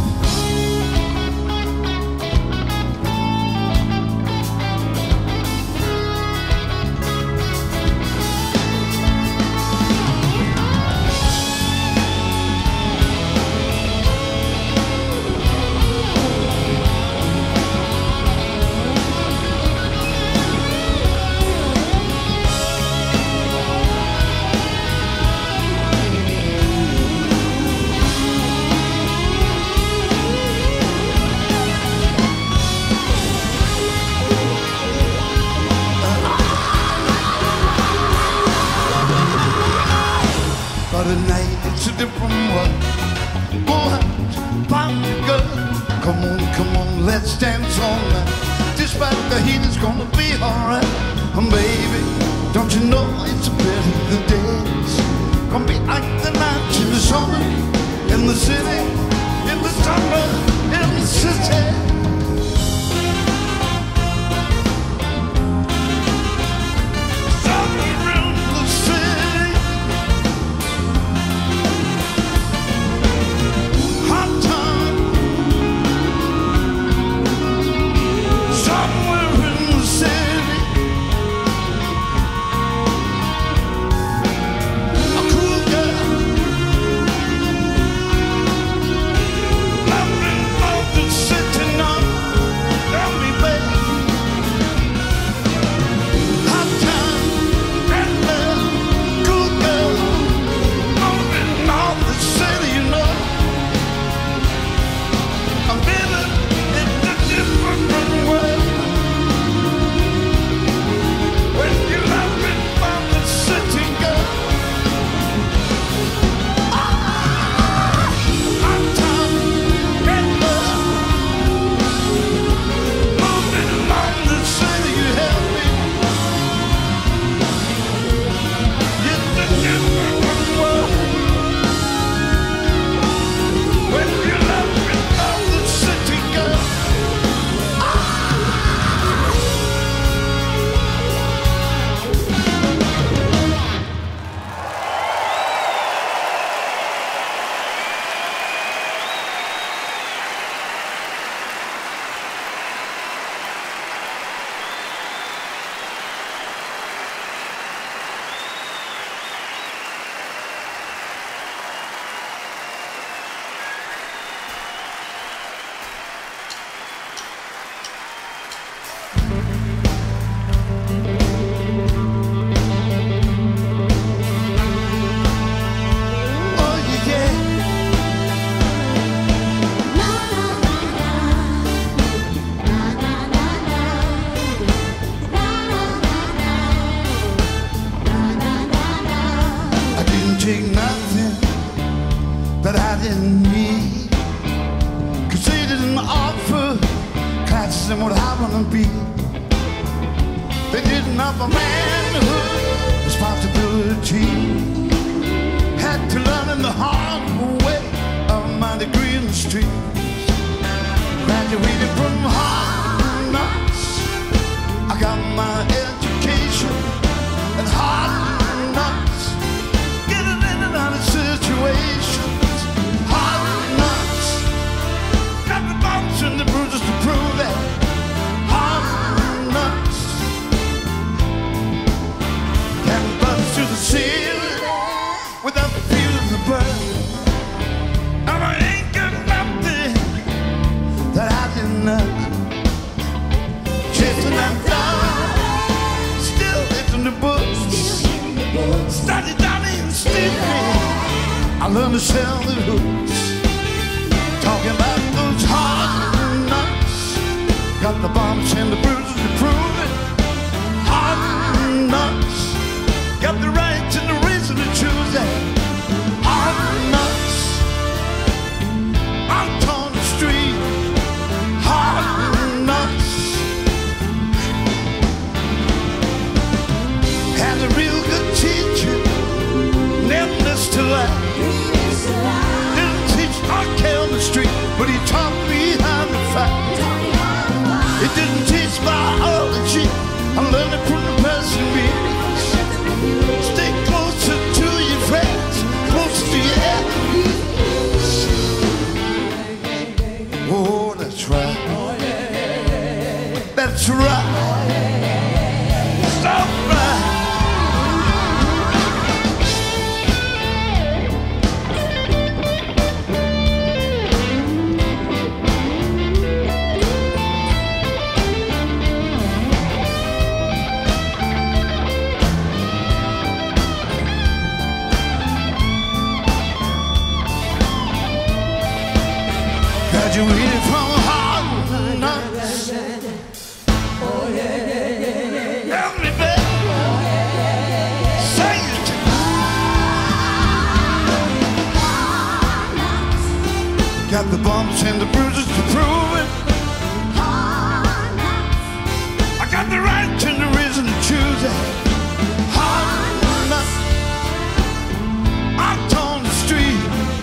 But at night it's a different world. Go out, find a girl. Come on, come on, let's dance all night. Despite the heat, it's gonna be alright. And baby, don't you know it's a pity the days gonna be like the night in the summer in the city, in the summer in the city. Take nothing that I didn't need, 'cause they didn't offer classes in what I wanna be. They didn't offer manhood, responsibility. Had to learn in the hard way of my degree in the street. Graduated from hard knocks. I got my education and hard I learned to sell the hooks. Talking about those hard knocks. Got the bumps and the bruises to prove it. Hard knocks. Got the right and the reason to choose that. Hard knocks. Out on the street. Hard knocks. Had a real good teacher. Never missed a lie. Didn't teach arcade on the street, but he taught me how to fight. He didn't teach biology. I learned it from the person meetings. Stay closer to your friends, close to your enemies. Oh, that's right. That's right. Stop right. Graduated from hard knocks. Oh yeah, yeah, yeah, yeah, yeah. Help me, baby. Sing it. Got the bumps and the bruises to prove it. I got the right and the reason to choose it. Hard knocks. Out on the street.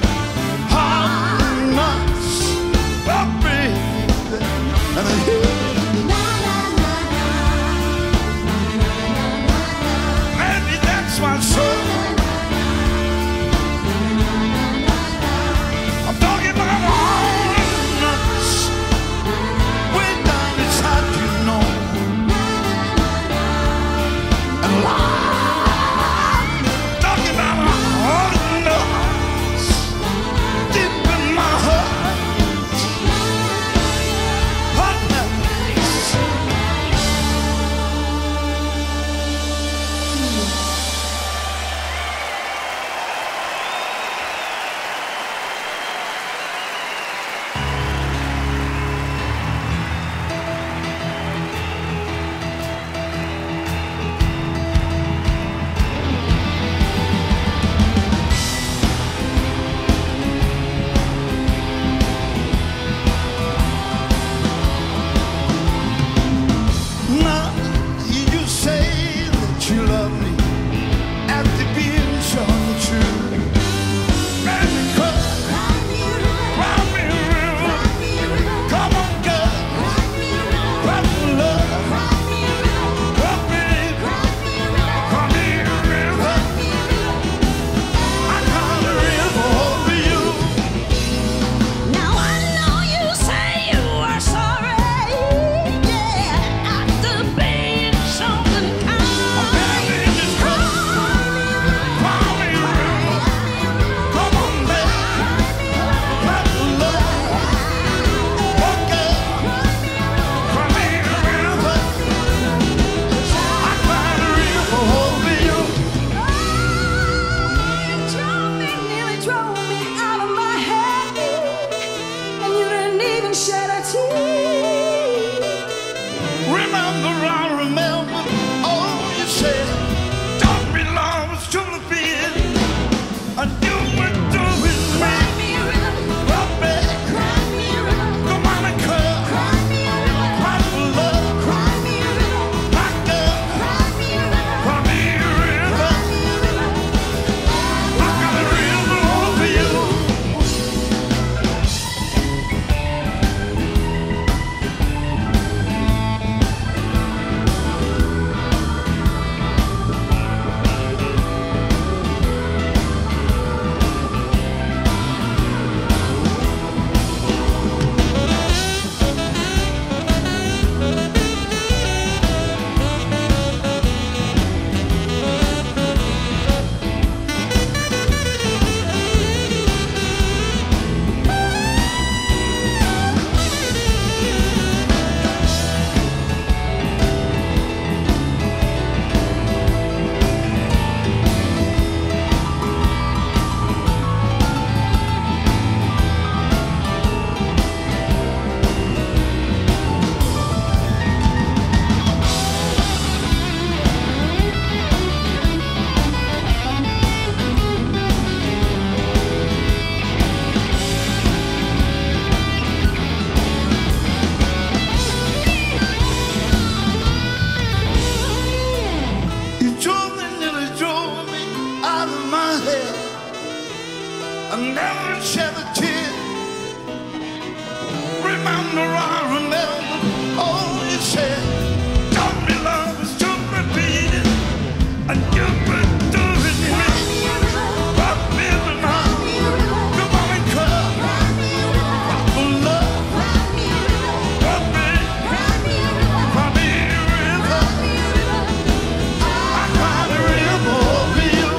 Hard knocks. And I hear maybe that's my soul. I'm talking about hard knocks. Way down inside, you know. I never shed a tear. Remember, I remember all you said. Taught me love is to repeat it, and you've been doing it. Rock me the night, come on and come. Rock for love, rock me, rock me a river. I cried a river over you.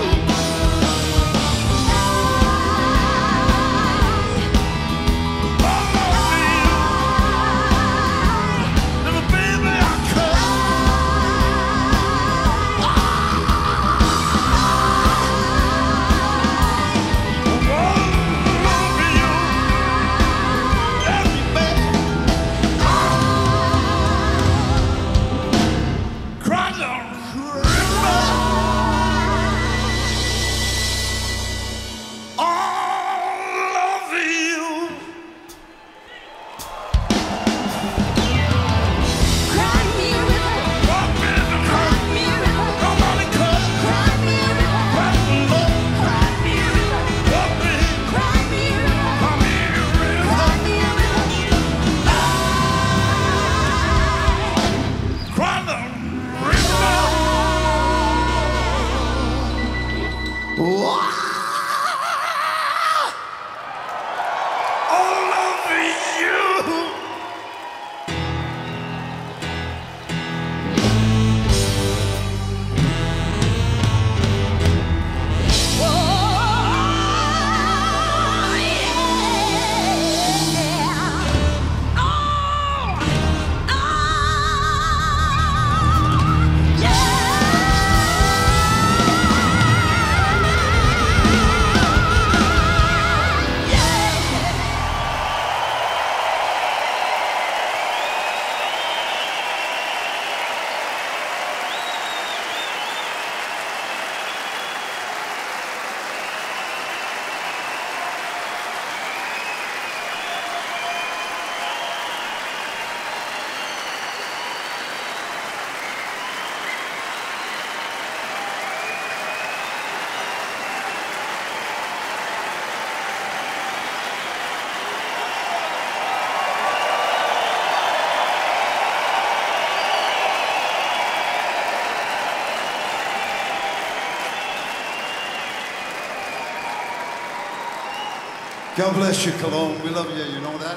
God bless you, Cologne. We love you, you know that?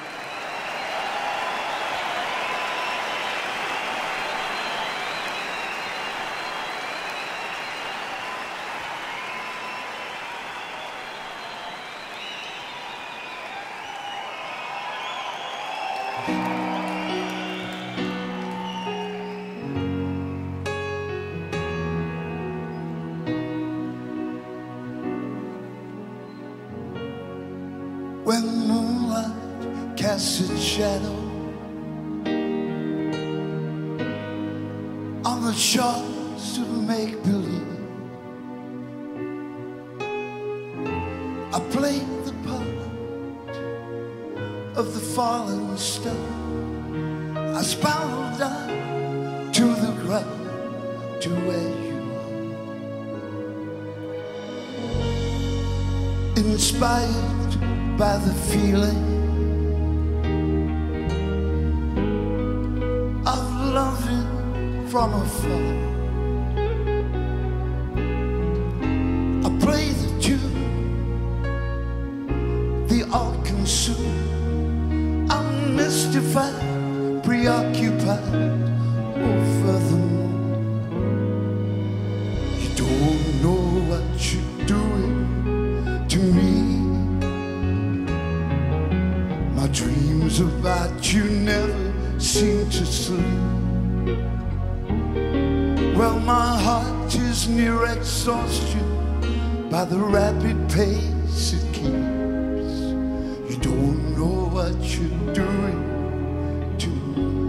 When moonlight casts its shadow on the shores of make-believe, I play the part of the fallen star. I spiral down to the ground, to where you are, inspired by the feeling of loving from afar. I play the tune, the all-consumed. I'm mystified, preoccupied over the moon. You don't know what you're doing to me. My dreams about you never seem to sleep. Well, my heart is near exhaustion by the rapid pace it keeps. You don't know what you're doing to me.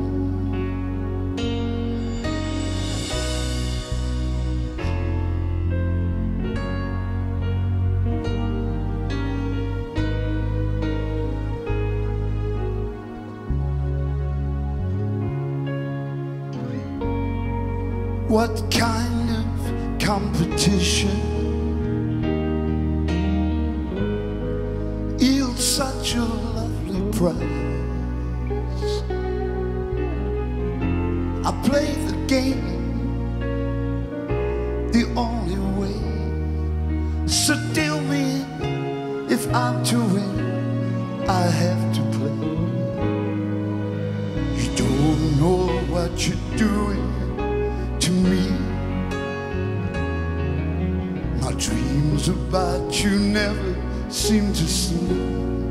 What kind of competition price. I play the game the only way. So deal me if I'm to win, I have to play. You don't know what you're doing to me. My dreams about you never seem to sleep.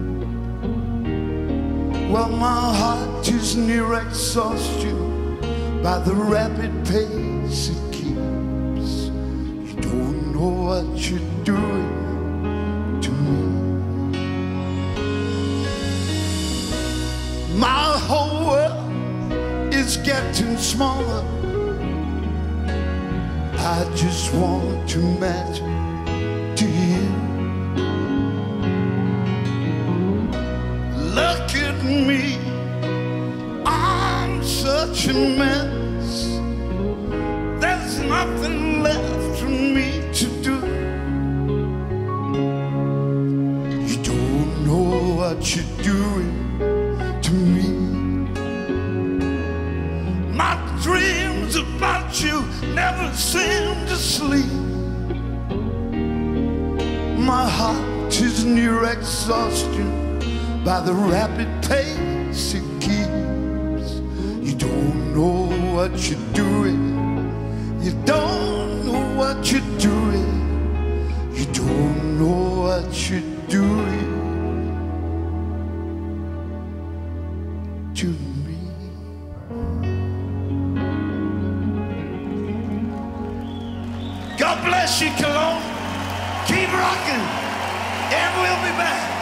Well, my heart is near exhaustion by the rapid pace it keeps. You don't know what you're doing to me. My whole world is getting smaller. I just want to match to you. Look at me, I'm such a mess. There's nothing left for me to do. You don't know what you're doing to me. My dreams about you never seem to sleep. My heart is near exhaustion by the rapid pace it keeps. You don't know what you're doing. You don't know what you're doing. You don't know what you're doing to me. God bless you, Cologne. Keep rocking, and we'll be back.